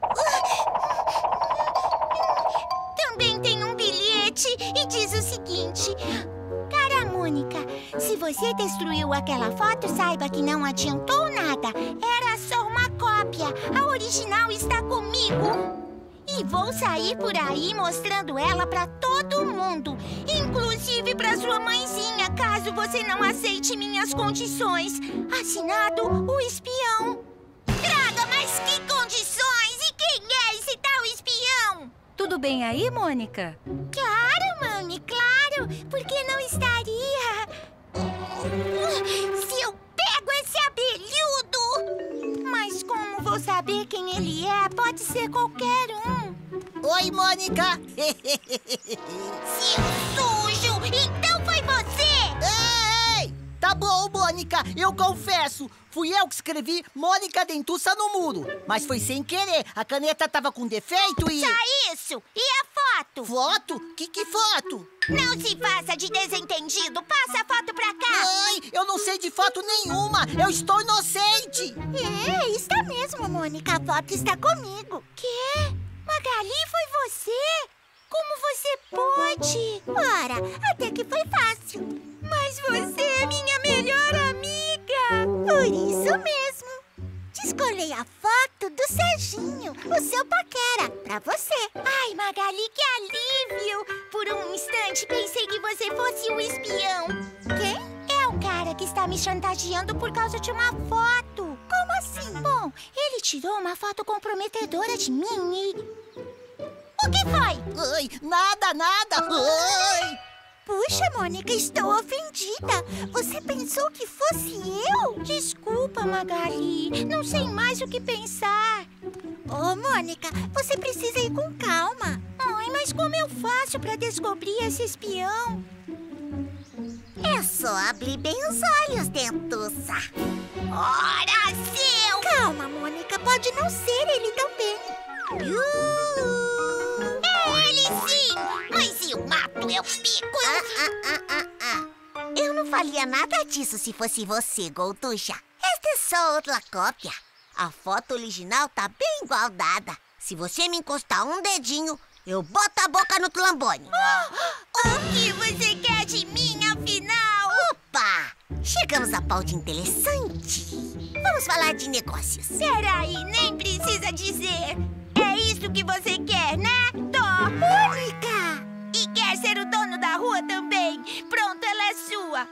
Também tem um bilhete e diz o seguinte: Cara Mônica, se você destruiu aquela foto, saiba que não adiantou nada. Era só uma cópia. A original está comigo. E vou sair por aí mostrando ela pra todo mundo. Inclusive pra sua mãezinha, caso você não aceite minhas condições. Assinado, o espião. Traga, mas que condições? E quem é esse tal espião? Tudo bem aí, Mônica? Claro, mãe, claro. Por que não estaria? Se eu pego esse abelhudo! Mas como vou saber quem ele é? Pode ser qualquer um. Oi, Mônica! Seu sujo! Então foi você! Ei! Tá bom, Mônica, eu confesso. Fui eu que escrevi Mônica Dentuça no muro. Mas foi sem querer. A caneta tava com defeito e... Só isso! E a foto? Foto? Que foto? Não se faça de desentendido. Passa a foto pra cá. Mãe, eu não sei de foto nenhuma. Eu estou inocente. É, está mesmo, Mônica. A foto está comigo. Quê? Magali, foi você? Como você pôde? Ora, até que foi fácil. Mas você é minha melhor amiga. Por isso mesmo. Descolei a foto do Serginho, o seu paquera, pra você. Ai, Magali, que alívio. Por um instante pensei que você fosse o espião. Quem? É o cara que está me chantageando por causa de uma foto. Como assim? Bom, ele tirou uma foto comprometedora de mim e... O que foi? Ai, nada. Ai. Puxa, Mônica, estou ofendida. Você pensou que fosse eu? Desculpa, Magali. Não sei mais o que pensar. Ô, Mônica, você precisa ir com calma. Ai, mas como eu faço para descobrir esse espião? É só abrir bem os olhos, Dentuça. Ora, seu! Calma, Mônica. Pode não ser ele também. É ele sim! Mas eu mato, eu pico. Eu não faria nada disso se fosse você, Golducha. Esta é só outra cópia. A foto original tá bem igual dada. Se você me encostar um dedinho, eu boto a boca no trombone. O que você quer de mim, afinal? Opa! Chegamos a pauta interessante. Vamos falar de negócios. Peraí, nem precisa dizer. É isso que você quer, né? Mônica! E quer ser o dono da rua também. Pronto, ela é sua.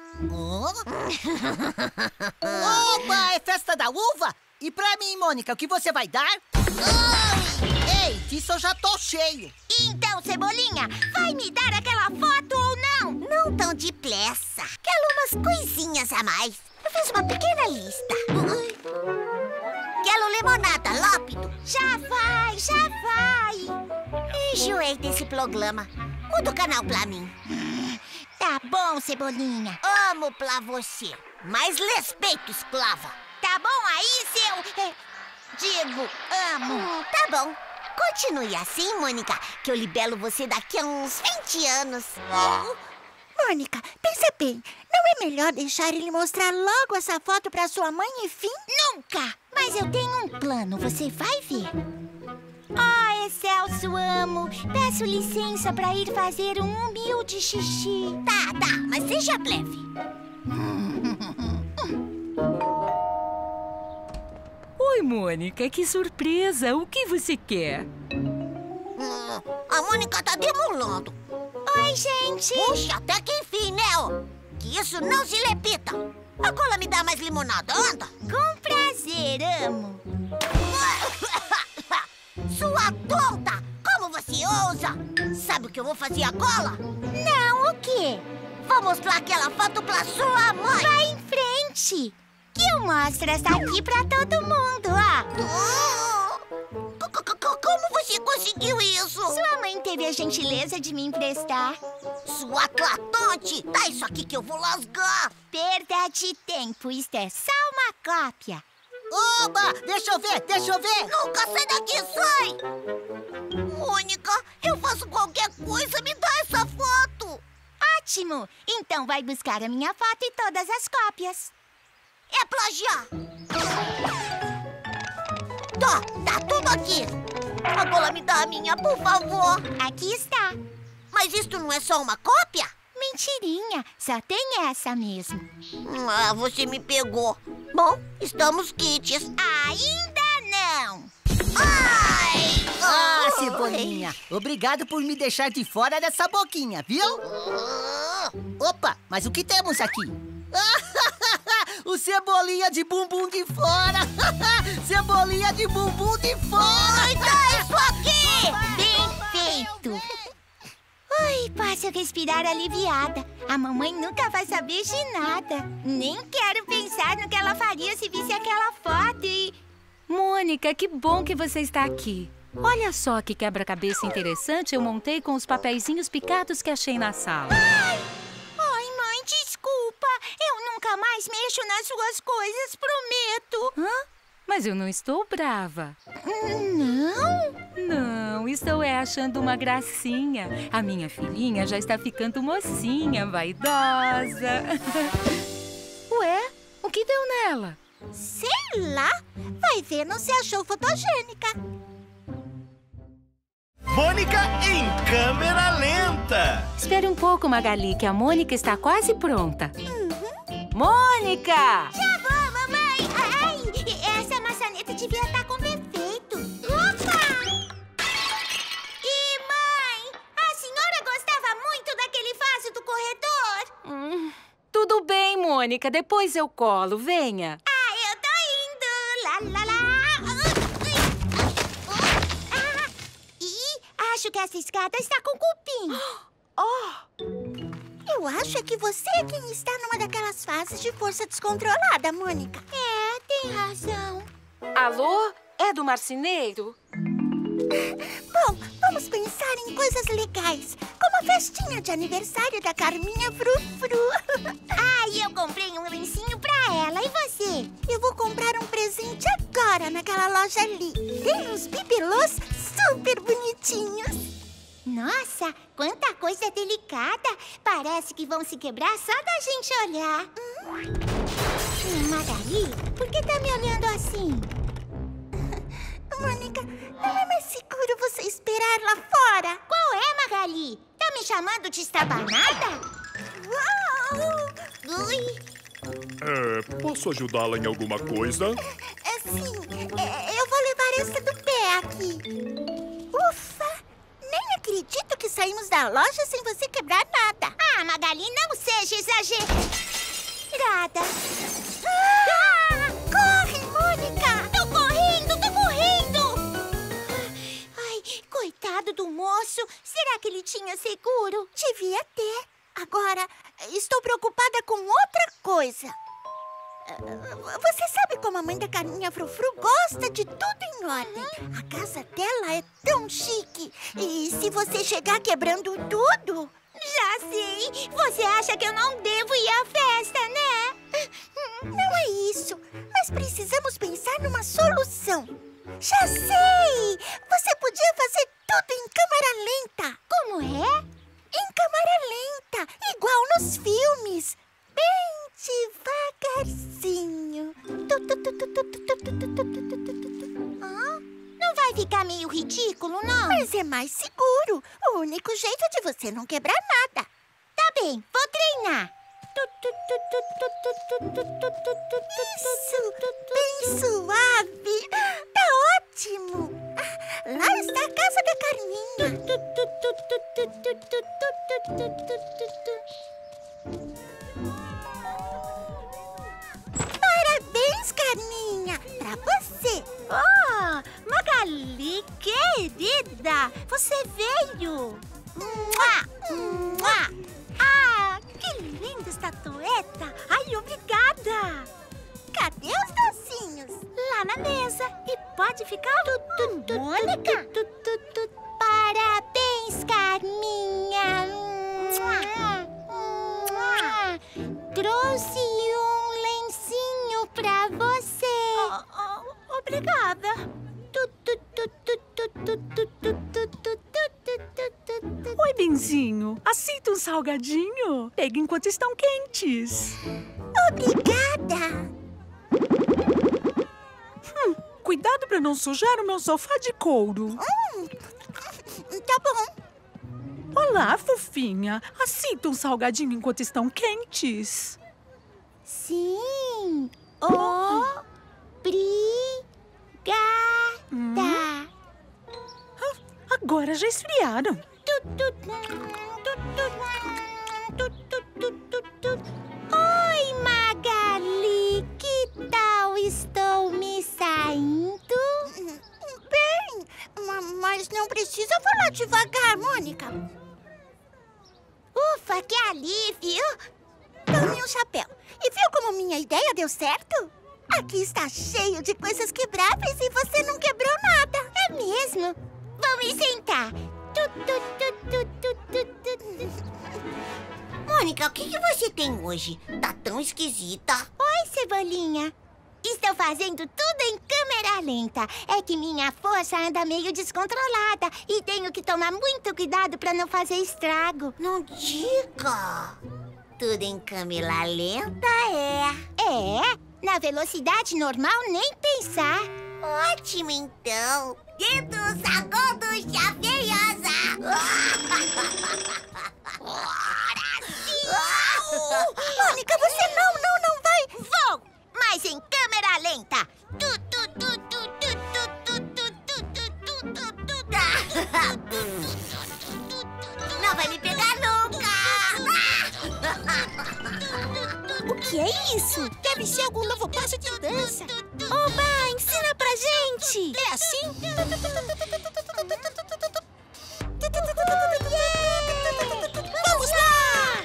Opa, é festa da uva? E pra mim, Mônica, o que você vai dar? Ai! Ei, disso eu já tô cheio. Então, Cebolinha, vai me dar aquela foto ou não? Não tão depressa. Quero umas coisinhas a mais. Eu fiz uma pequena lista. Quero limonada, Lópido. Já vai. Enjoei desse programa. Muda o canal pra mim. Tá bom, Cebolinha. Amo pra você. Mas respeito, esclava. Tá bom aí, seu... Digo, amo. Tá bom. Continue assim, Mônica, que eu libelo você daqui a uns 20 anos. Mônica, pensa bem. Não é melhor deixar ele mostrar logo essa foto pra sua mãe e fim? Nunca! Mas eu tenho um plano, você vai ver. Excelso, amo. Peço licença pra ir fazer um humilde xixi. Tá, mas seja breve. Oi, Mônica, que surpresa. O que você quer? A Mônica tá demolando. Oi, gente. Puxa, até que enfim, né, ó? Que isso não se repita. A cola me dá mais limonada, anda. Com prazer, amo. Sua tonta! Como você ousa? Sabe o que eu vou fazer agora? Não, o quê? Vou mostrar aquela foto pra sua mãe. Vai em frente. Que eu mostro essa aqui pra todo mundo, ó. Como você conseguiu isso? Sua mãe teve a gentileza de me emprestar. Sua tratante! Dá isso aqui que eu vou lasgar! Perda de tempo, isto é só uma cópia. Oba! Deixa eu ver! Nunca sai daqui, sai! Mônica, eu faço qualquer coisa, me dá essa foto! Ótimo! Então vai buscar a minha foto e todas as cópias. É plagiar! Tá tudo aqui! Agora me dá a minha, por favor! Aqui está. Mas isto não é só uma cópia? Mentirinha, só tem essa mesmo. Ah, você me pegou. Bom, estamos quites. Ainda não! Ai! Ah, Cebolinha, obrigado por me deixar de fora dessa boquinha, viu? Opa, mas o que temos aqui? O Cebolinha de bumbum de fora! Cebolinha de bumbum de fora! Ai, dá isso aqui! Bem feito! Ui, posso respirar aliviada. A mamãe nunca vai saber de nada. Nem quero pensar no que ela faria se visse aquela foto e... Mônica, que bom que você está aqui. Olha só que quebra-cabeça interessante eu montei com os papeizinhos picados que achei na sala. Ai, mãe, desculpa. Eu nunca mais mexo nas suas coisas, prometo. Hã? Mas eu não estou brava. Não, estou achando uma gracinha. A minha filhinha já está ficando mocinha, vaidosa. Ué, o que deu nela? Sei lá. Vai ver, não se achou fotogênica. Mônica em câmera lenta. Espere um pouco, Magali, que a Mônica está quase pronta. Mônica! Já vou, mamãe! Ai, essa maçaneta devia estar com defeito. Opa! E, mãe, a senhora gostava muito daquele vaso do corredor? Tudo bem, Mônica, depois eu colo, venha. Ah, eu tô indo! Lá, lá, lá! E acho que essa escada está com cupim. Eu acho que você é quem está numa daquelas fases de força descontrolada, Mônica. É, tem razão. Alô? É do marceneiro? Bom, vamos pensar em coisas legais, como a festinha de aniversário da Carminha Frufru. E eu comprei um lencinho pra ela. E você? Eu vou comprar um presente agora naquela loja ali. Tem uns bibelôs super bonitinhos. Nossa, quanta coisa delicada. Parece que vão se quebrar só da gente olhar. Magali, por que tá me olhando assim? Mônica, não é mais seguro você esperar lá fora? Qual é, Magali? Tá me chamando de estabanada? Posso ajudá-la em alguma coisa? Sim, eu vou levar essa do pé aqui. Ufa! Nem acredito que saímos da loja sem você quebrar nada. Magali, não seja exagerada. Corre, Mônica! Tô correndo! Ai, coitado do moço. Será que ele tinha seguro? Devia ter. Agora, estou preocupada com outra coisa. Você sabe como a mãe da Carminha Frufru gosta de tudo em ordem. A casa dela é tão chique. E se você chegar quebrando tudo... Já sei! Você acha que eu não devo ir à festa, né? Não é isso. Mas precisamos pensar numa solução. Já sei! Você podia fazer tudo em câmera lenta. Como é? Em câmera lenta, igual nos filmes. Bem devagarzinho. Não vai ficar meio ridículo, não? Mas é mais seguro. O único jeito de você não quebrar nada. Tá bem, vou treinar. Isso, bem suave. Tá ótimo. Lá está a casa da Carminha. Parabéns, Carminha. Pra você. Magali, querida. Você veio. Que linda estatueta. Ai, obrigada. Cadê os docinhos? Lá na mesa. E pode ficar... Mônica? Oi, Benzinho. Aceita um salgadinho? Pega enquanto estão quentes. Obrigada. Cuidado para não sujar o meu sofá de couro. Tá bom. Olá, fofinha. Aceita um salgadinho enquanto estão quentes. Sim. Obrigada. Agora já esfriaram. Oi, Magali. Que tal estou me saindo? Bem, mas não precisa falar devagar, Mônica. Ufa, que alívio. Tome um chapéu. E viu como minha ideia deu certo? Aqui está cheio de coisas quebráveis e você não quebrou nada. É mesmo? Vamos sentar. Mônica, o que você tem hoje? Tá tão esquisita. Oi, Cebolinha. Estou fazendo tudo em câmera lenta. É que minha força anda meio descontrolada e tenho que tomar muito cuidado para não fazer estrago. Não diga. Tudo em câmera lenta na velocidade normal, nem pensar. Ótimo, então. Dedos agudos, chaveiosa. Mônica, você não vai. Vou, mas em câmera lenta. Não vai me pegar nunca. O que é isso? Deve ser algum novo passo de dança. Oba, ensina pra gente. É assim? Vamos lá!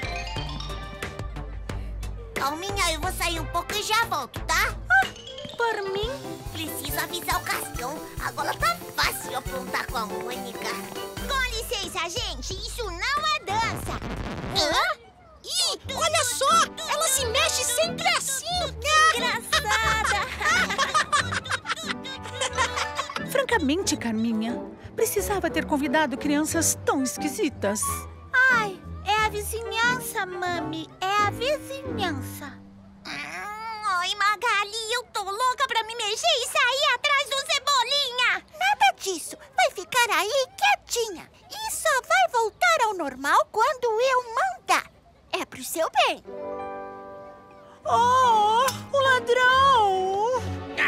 Calminha, eu vou sair um pouco e já volto, tá? Por mim? Preciso avisar o Cascão. Agora tá fácil aprontar com a Mônica. Com licença, gente. Isso não é dança. Ih, olha só! Ela se mexe sempre assim! Engraçada! Francamente, Carminha, precisava ter convidado crianças tão esquisitas. Ai, é a vizinhança, mami. É a vizinhança. Oi, Magali, eu tô louca pra me mexer e sair atrás do Cebolinha. Nada disso. Vai ficar aí quietinha. E só vai voltar ao normal quando eu mandar. É pro seu bem. Oh, o ladrão!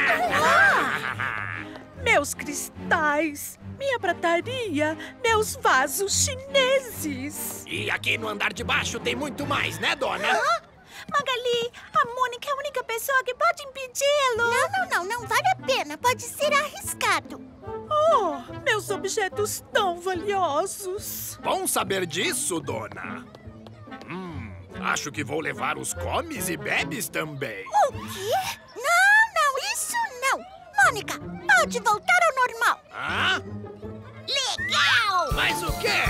Meus cristais, minha prataria, meus vasos chineses. E aqui no andar de baixo tem muito mais, né, dona? Magali, a Mônica é a única pessoa que pode impedi-lo. Não vale a pena. Pode ser arriscado. Oh, meus objetos tão valiosos. Bom saber disso, dona. Acho que vou levar os comes e bebes também. O quê? Não, isso não. Mônica, pode voltar ao normal. Hã? Legal! Mas o quê?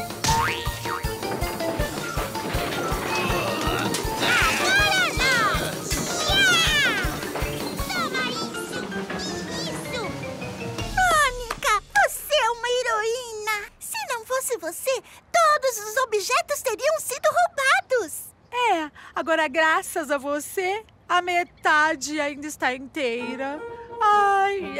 Agora não! Toma isso! Mônica, você é uma heroína. Se não fosse você, todos os objetos teriam sido roubados. É, agora graças a você, a metade ainda está inteira. Ai.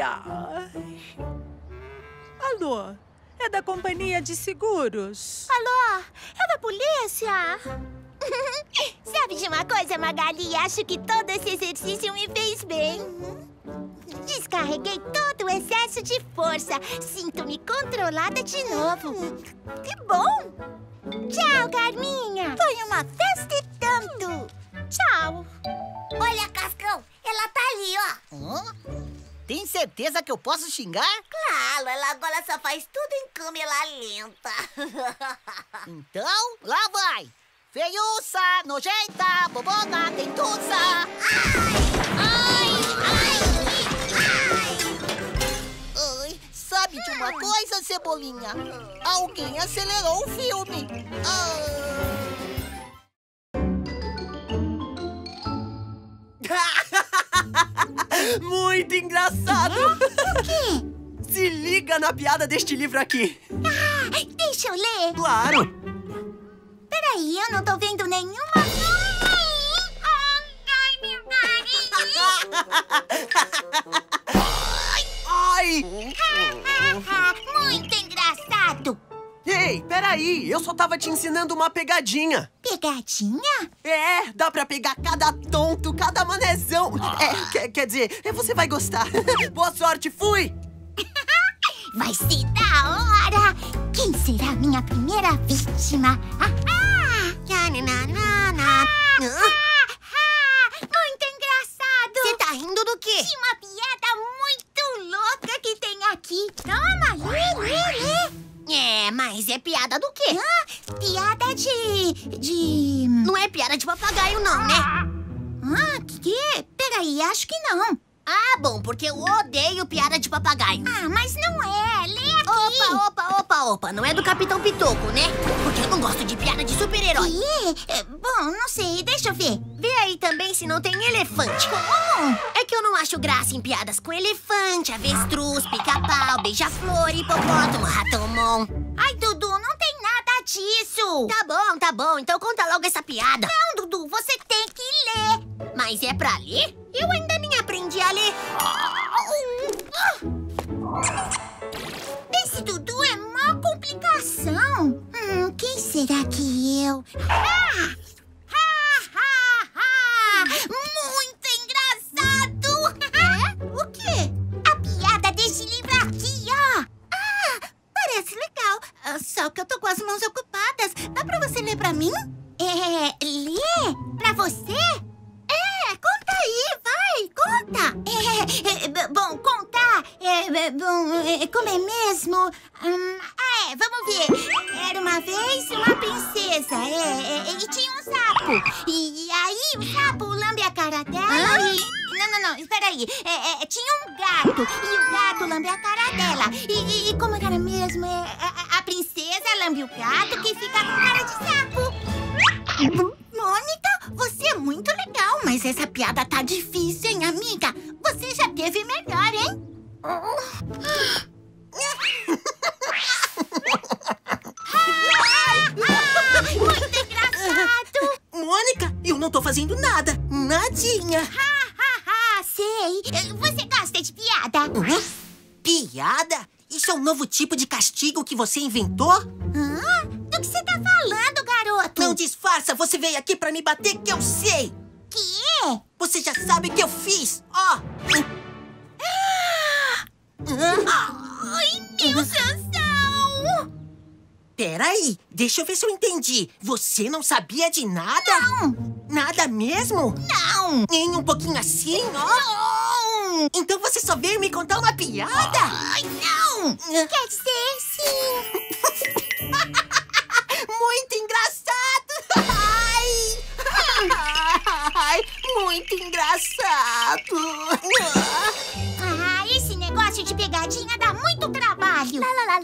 Alô, é da companhia de seguros? Alô, é da polícia? Sabe de uma coisa, Magali? Acho que todo esse exercício me fez bem. Descarreguei todo o excesso de força. Sinto-me controlada de novo. Que bom! Tchau, Carminha! Foi uma festa e tanto! Tchau! Olha, Cascão, ela tá ali, ó. Tem certeza que eu posso xingar? Claro, ela agora só faz tudo em câmera lenta. Então, lá vai! Feiuça, nojenta, bobona, dentuça! Ai! Sabe de uma coisa, Cebolinha? Alguém acelerou o filme. Muito engraçado! O quê? Se liga na piada deste livro aqui. Deixa eu ler. Claro. Peraí, eu não tô vendo nenhuma... Ai, meu nariz. Ai! Muito engraçado. Ei, peraí, eu só tava te ensinando uma pegadinha. Pegadinha? É, dá pra pegar cada tonto, cada manezão. Quer dizer, você vai gostar. Boa sorte, fui! Vai ser da hora! Quem será minha primeira vítima? Muito engraçado! Você tá rindo do quê? De uma piada muito louca que tem aqui. Toma, lê. É, mas é piada do quê? Piada de... Não é piada de papagaio, não, né? Que? Peraí, acho que não. Ah, bom, porque eu odeio piada de papagaio. Mas não é. Lê aqui. Opa. Não é do Capitão Pitoco, né? Porque eu não gosto de piada de super-herói. Bom, não sei. Deixa eu ver. Vê aí também se não tem elefante. Como? É que eu não acho graça em piadas com elefante, avestruz, pica-pau, beija-flor, hipopótamo, ratomon. Ai, Dudu, não tem nada disso. Tá bom. Então conta logo essa piada. Não, Dudu, você tem que ler. Mas é pra ler? Eu ainda nem aprendi a ler. Esse Dudu é mó complicação. Quem será que eu... Muito engraçado! O quê? A piada desse livro aqui, ó. Parece legal. Só que eu tô com as mãos ocupadas. Dá pra você ler pra mim? Ler? Pra você? Conta aí, vai, conta. Bom, contar. Como é mesmo? Vamos ver. Era uma vez uma princesa. E tinha um sapo. E aí o sapo lambe a cara dela e... Não, espera aí. Tinha um gato. E o gato lambe a cara dela. E como era mesmo? A princesa lambe o gato que fica com cara de sapo. Mônica, você é muito legal, mas essa piada tá difícil, hein, amiga? Você já teve melhor, hein? Muito engraçado! Mônica, eu não tô fazendo nada. Nadinha. Sei. Você gosta de piada? Piada? Isso é um novo tipo de castigo que você inventou? Do que você tá falando, garoto? Não disfarça, você veio aqui pra me bater que eu sei. Que? Você já sabe o que eu fiz, ó. Ai, meu Sansão! Peraí, deixa eu ver se eu entendi. Você não sabia de nada? Não. Nada mesmo? Não. Nem um pouquinho assim, ó? Não. Então você só veio me contar uma piada? Ai, não. Quer dizer, sim. Muito engraçado! Ai, muito engraçado! Esse negócio de pegadinha dá muito trabalho.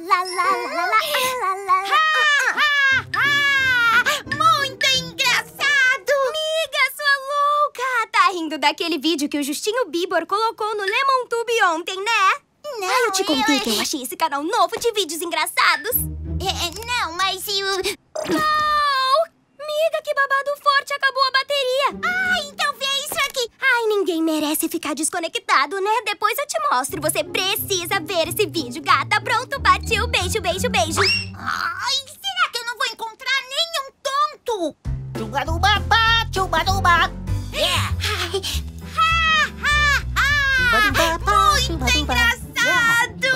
Muito engraçado! Miga, sua louca! Tá rindo daquele vídeo que o Justinho Bieber colocou no LemonTube ontem, né? Não, eu te contei que eu achei esse canal novo de vídeos engraçados. Não, mas eu... Miga, que babado forte, acabou a bateria. Então vê isso aqui. Ai, ninguém merece ficar desconectado, né? Depois eu te mostro. Você precisa ver esse vídeo, gata. Pronto, partiu. Beijo. Ai, será que eu não vou encontrar nenhum tonto? Chubaruba. Muito engraçado!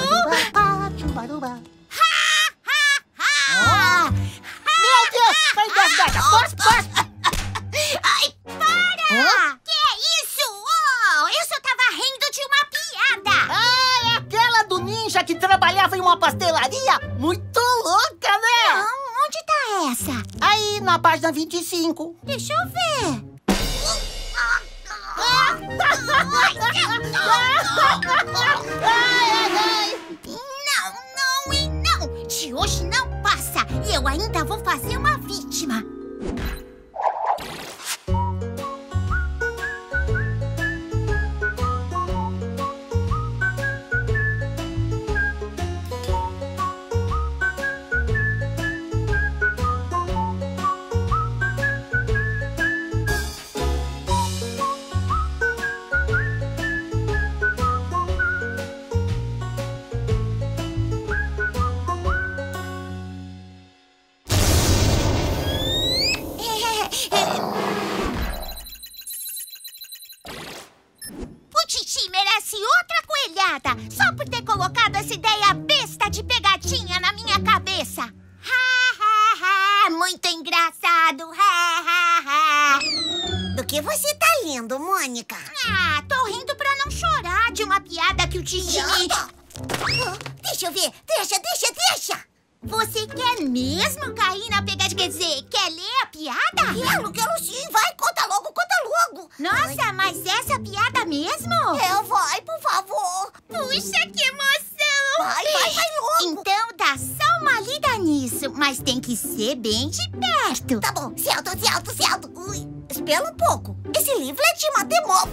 Meu Deus! Vai engasgar! Força! Ai, para! Que é isso? Eu só tava rindo de uma piada! É aquela do ninja que trabalhava em uma pastelaria? Muito louca, né? Onde tá essa? Aí, na página 25. Deixa eu ver. Não! De hoje não passa! Eu ainda vou fazer uma vítima! E você tá rindo, Mônica? Ah, tô rindo pra não chorar de uma piada que o Tintini... Deixa eu ver. Deixa. Você quer mesmo cair na pegadinha? Quer dizer, quer ler a piada? Quero sim. Vai, conta logo. Nossa, mas essa piada mesmo? Vai, por favor. Puxa, que emoção! Vai logo. Então dá só uma lida nisso, mas tem que ser bem de perto. Tá bom, se alto. Ui, espera um pouco. Esse livro é de Matemol.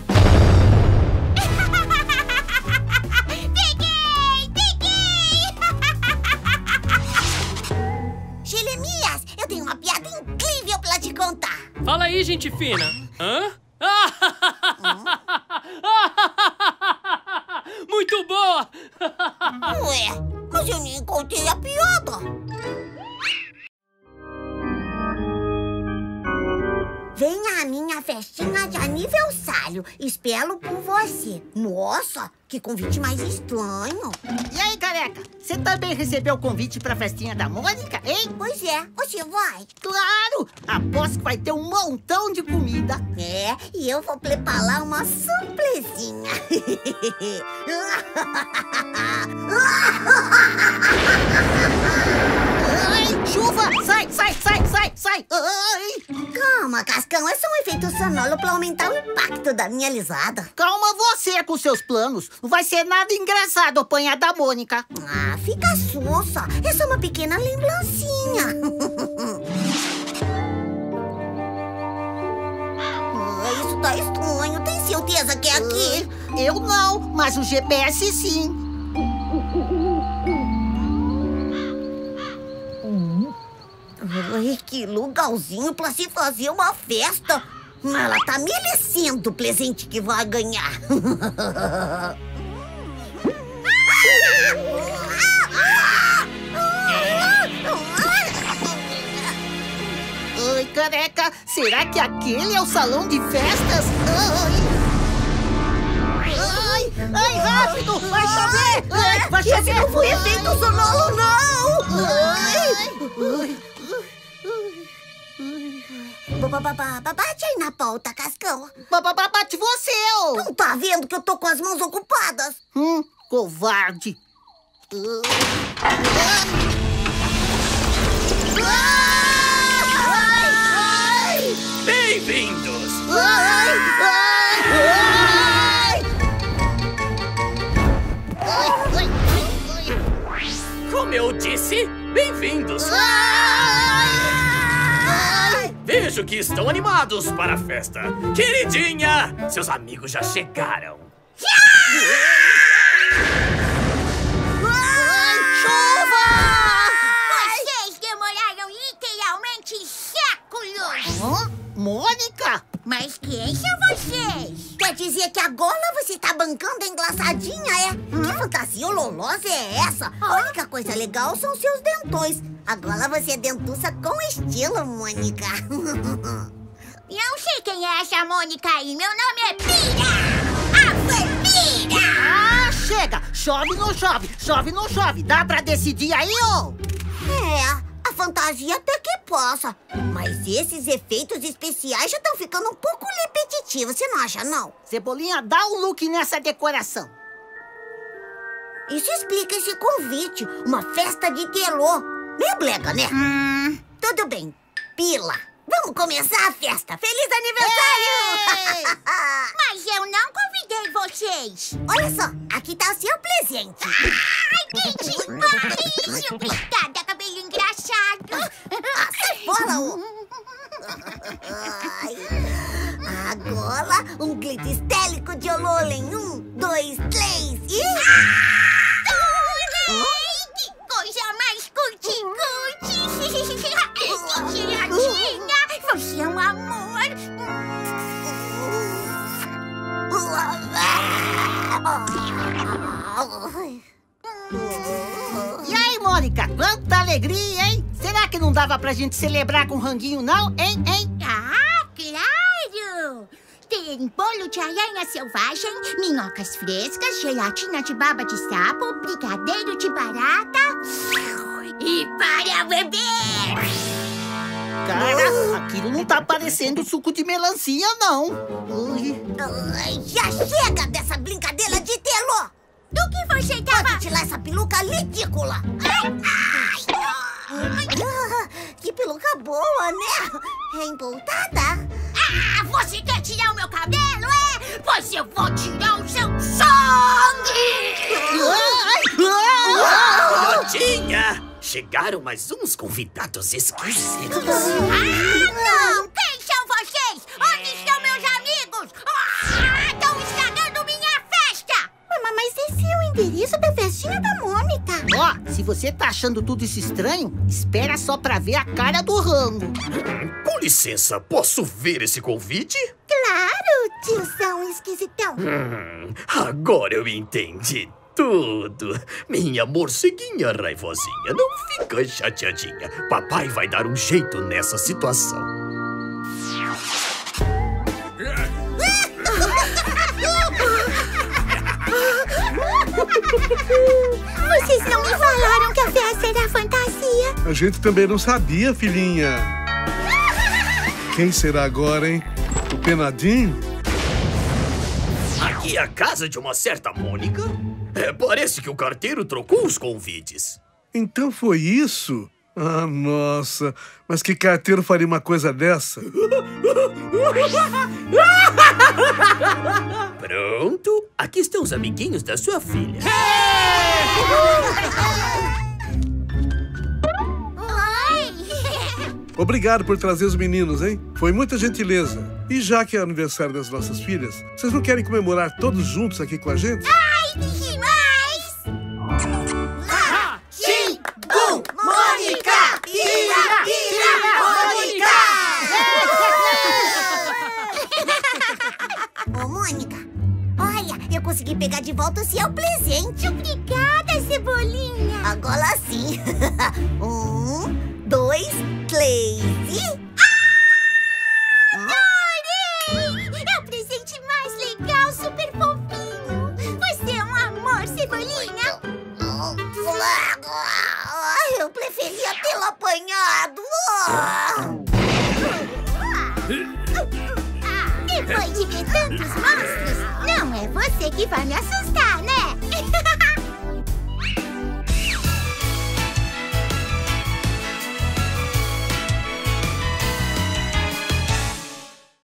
Jeremias, eu tenho uma piada incrível pra te contar. Fala aí, gente fina. Hã? Muito boa! Ué, mas eu nem contei a piada. Venha à minha festinha de aniversário. Espero por você. Nossa, que convite mais estranho. E aí, careca? Você também recebeu o convite pra festinha da Mônica, hein? Pois é, você vai? Claro! Aposto que vai ter um montão de comida. É, e eu vou preparar uma surpresinha. Ai, chuva! Sai! Ai! Calma, Cascão, é só um efeito sonoro pra aumentar o impacto da minha risada. Calma você com seus planos. Não vai ser nada engraçado apanhar da Mônica. Ah, fica sussa. É só uma pequena lembrancinha. Isso tá estranho. Tem certeza que é aqui? Eu não, mas o GPS sim. Ai, que lugarzinho pra se fazer uma festa. Ela tá merecendo o presente que vai ganhar. Ai, careca, será que aquele é o salão de festas? Ai, rápido! Vai chover! Vai chover! Esse não foi efeito sonoro, não! Bate aí na pauta, Cascão. Bate você, ô! Não tá vendo que eu tô com as mãos ocupadas? Covarde! Bem-vindos! Como eu disse, bem-vindos! Vejo que estão animados para a festa. Queridinha, seus amigos já chegaram. Chuva! Vocês demoraram literalmente séculos! Mônica? Mas quem são vocês? Quer dizer que agora você tá bancando a engraçadinha, é? Que fantasia olorosa é essa? A única coisa legal são seus dentões. Agora você é dentuça com estilo, Mônica. Não sei quem é essa Mônica aí. Meu nome é Pira! A Vampira! Ah, chega! Chove, não chove. Dá pra decidir aí, ô? A fantasia até que possa. Mas esses efeitos especiais já estão ficando um pouco repetitivos, você não acha, não? Cebolinha, dá um look nessa decoração. Isso explica esse convite. Uma festa de terror. Meio brega, né? Tudo bem. Pila, vamos começar a festa. Feliz aniversário! Mas eu não convidei vocês. Olha só, aqui tá o seu presente. Ai, que demais! Obrigada, cabelo engraçado. Sai fora, ô! Agora, um glitter histérico de Ololen. 1, 2, 3 e... Que coisa mais cuti-cuti! Tiradinha, você é um amor! E aí, Mônica? Quanta alegria, hein? Será que não dava pra gente celebrar com ranguinho, não? Hein? Ah, claro! Tem bolo de aranha selvagem, minhocas frescas, gelatina de baba de sapo, brigadeiro de barata e para beber! Cara, Aquilo não tá parecendo suco de melancia, não. Já chega dessa brincadeira de telô! Do que você tava... Pode tirar essa peluca ridícula! Que peluca boa, né? É emboltada? Você quer tirar o meu cabelo, é? Pois eu vou tirar o seu sangue! Lotinha! Chegaram mais uns convidados esquisitos. Não! Quem são vocês? Onde estão meus amigos? Estão estragando minha festa! Mas esse é o endereço da festinha da Mônica. Se você tá achando tudo isso estranho, espera só pra ver a cara do rango. Com licença, posso ver esse convite? Claro, tiozão esquisitão. Agora eu entendi tudo. Minha morceguinha raivosinha, não fica chateadinha. Papai vai dar um jeito nessa situação. Vocês não me falaram que a festa era fantasia. A gente também não sabia, filhinha. Quem será agora, hein? O Penadinho? Aqui é a casa de uma certa Mônica? Parece que o carteiro trocou os convites. Então foi isso? Ah, nossa. Mas que carteiro faria uma coisa dessa? Pronto. Aqui estão os amiguinhos da sua filha. Obrigado por trazer os meninos, hein? Foi muita gentileza. E já que é aniversário das nossas filhas, vocês não querem comemorar todos juntos aqui com a gente? Ai, demais! Sim! Bum! Mônica! Ira! Mônica! Ô, Mônica, olha, eu consegui pegar de volta o seu presente. Obrigada, Cebolinha. Agora sim. 1, 2, 3 e... Adorei! É o presente mais legal, super fofinho. Você é um amor, Cebolinha. Eu preferia tê-lo apanhado. Depois de ver tantos monstros, não é você que vai me assustar, né?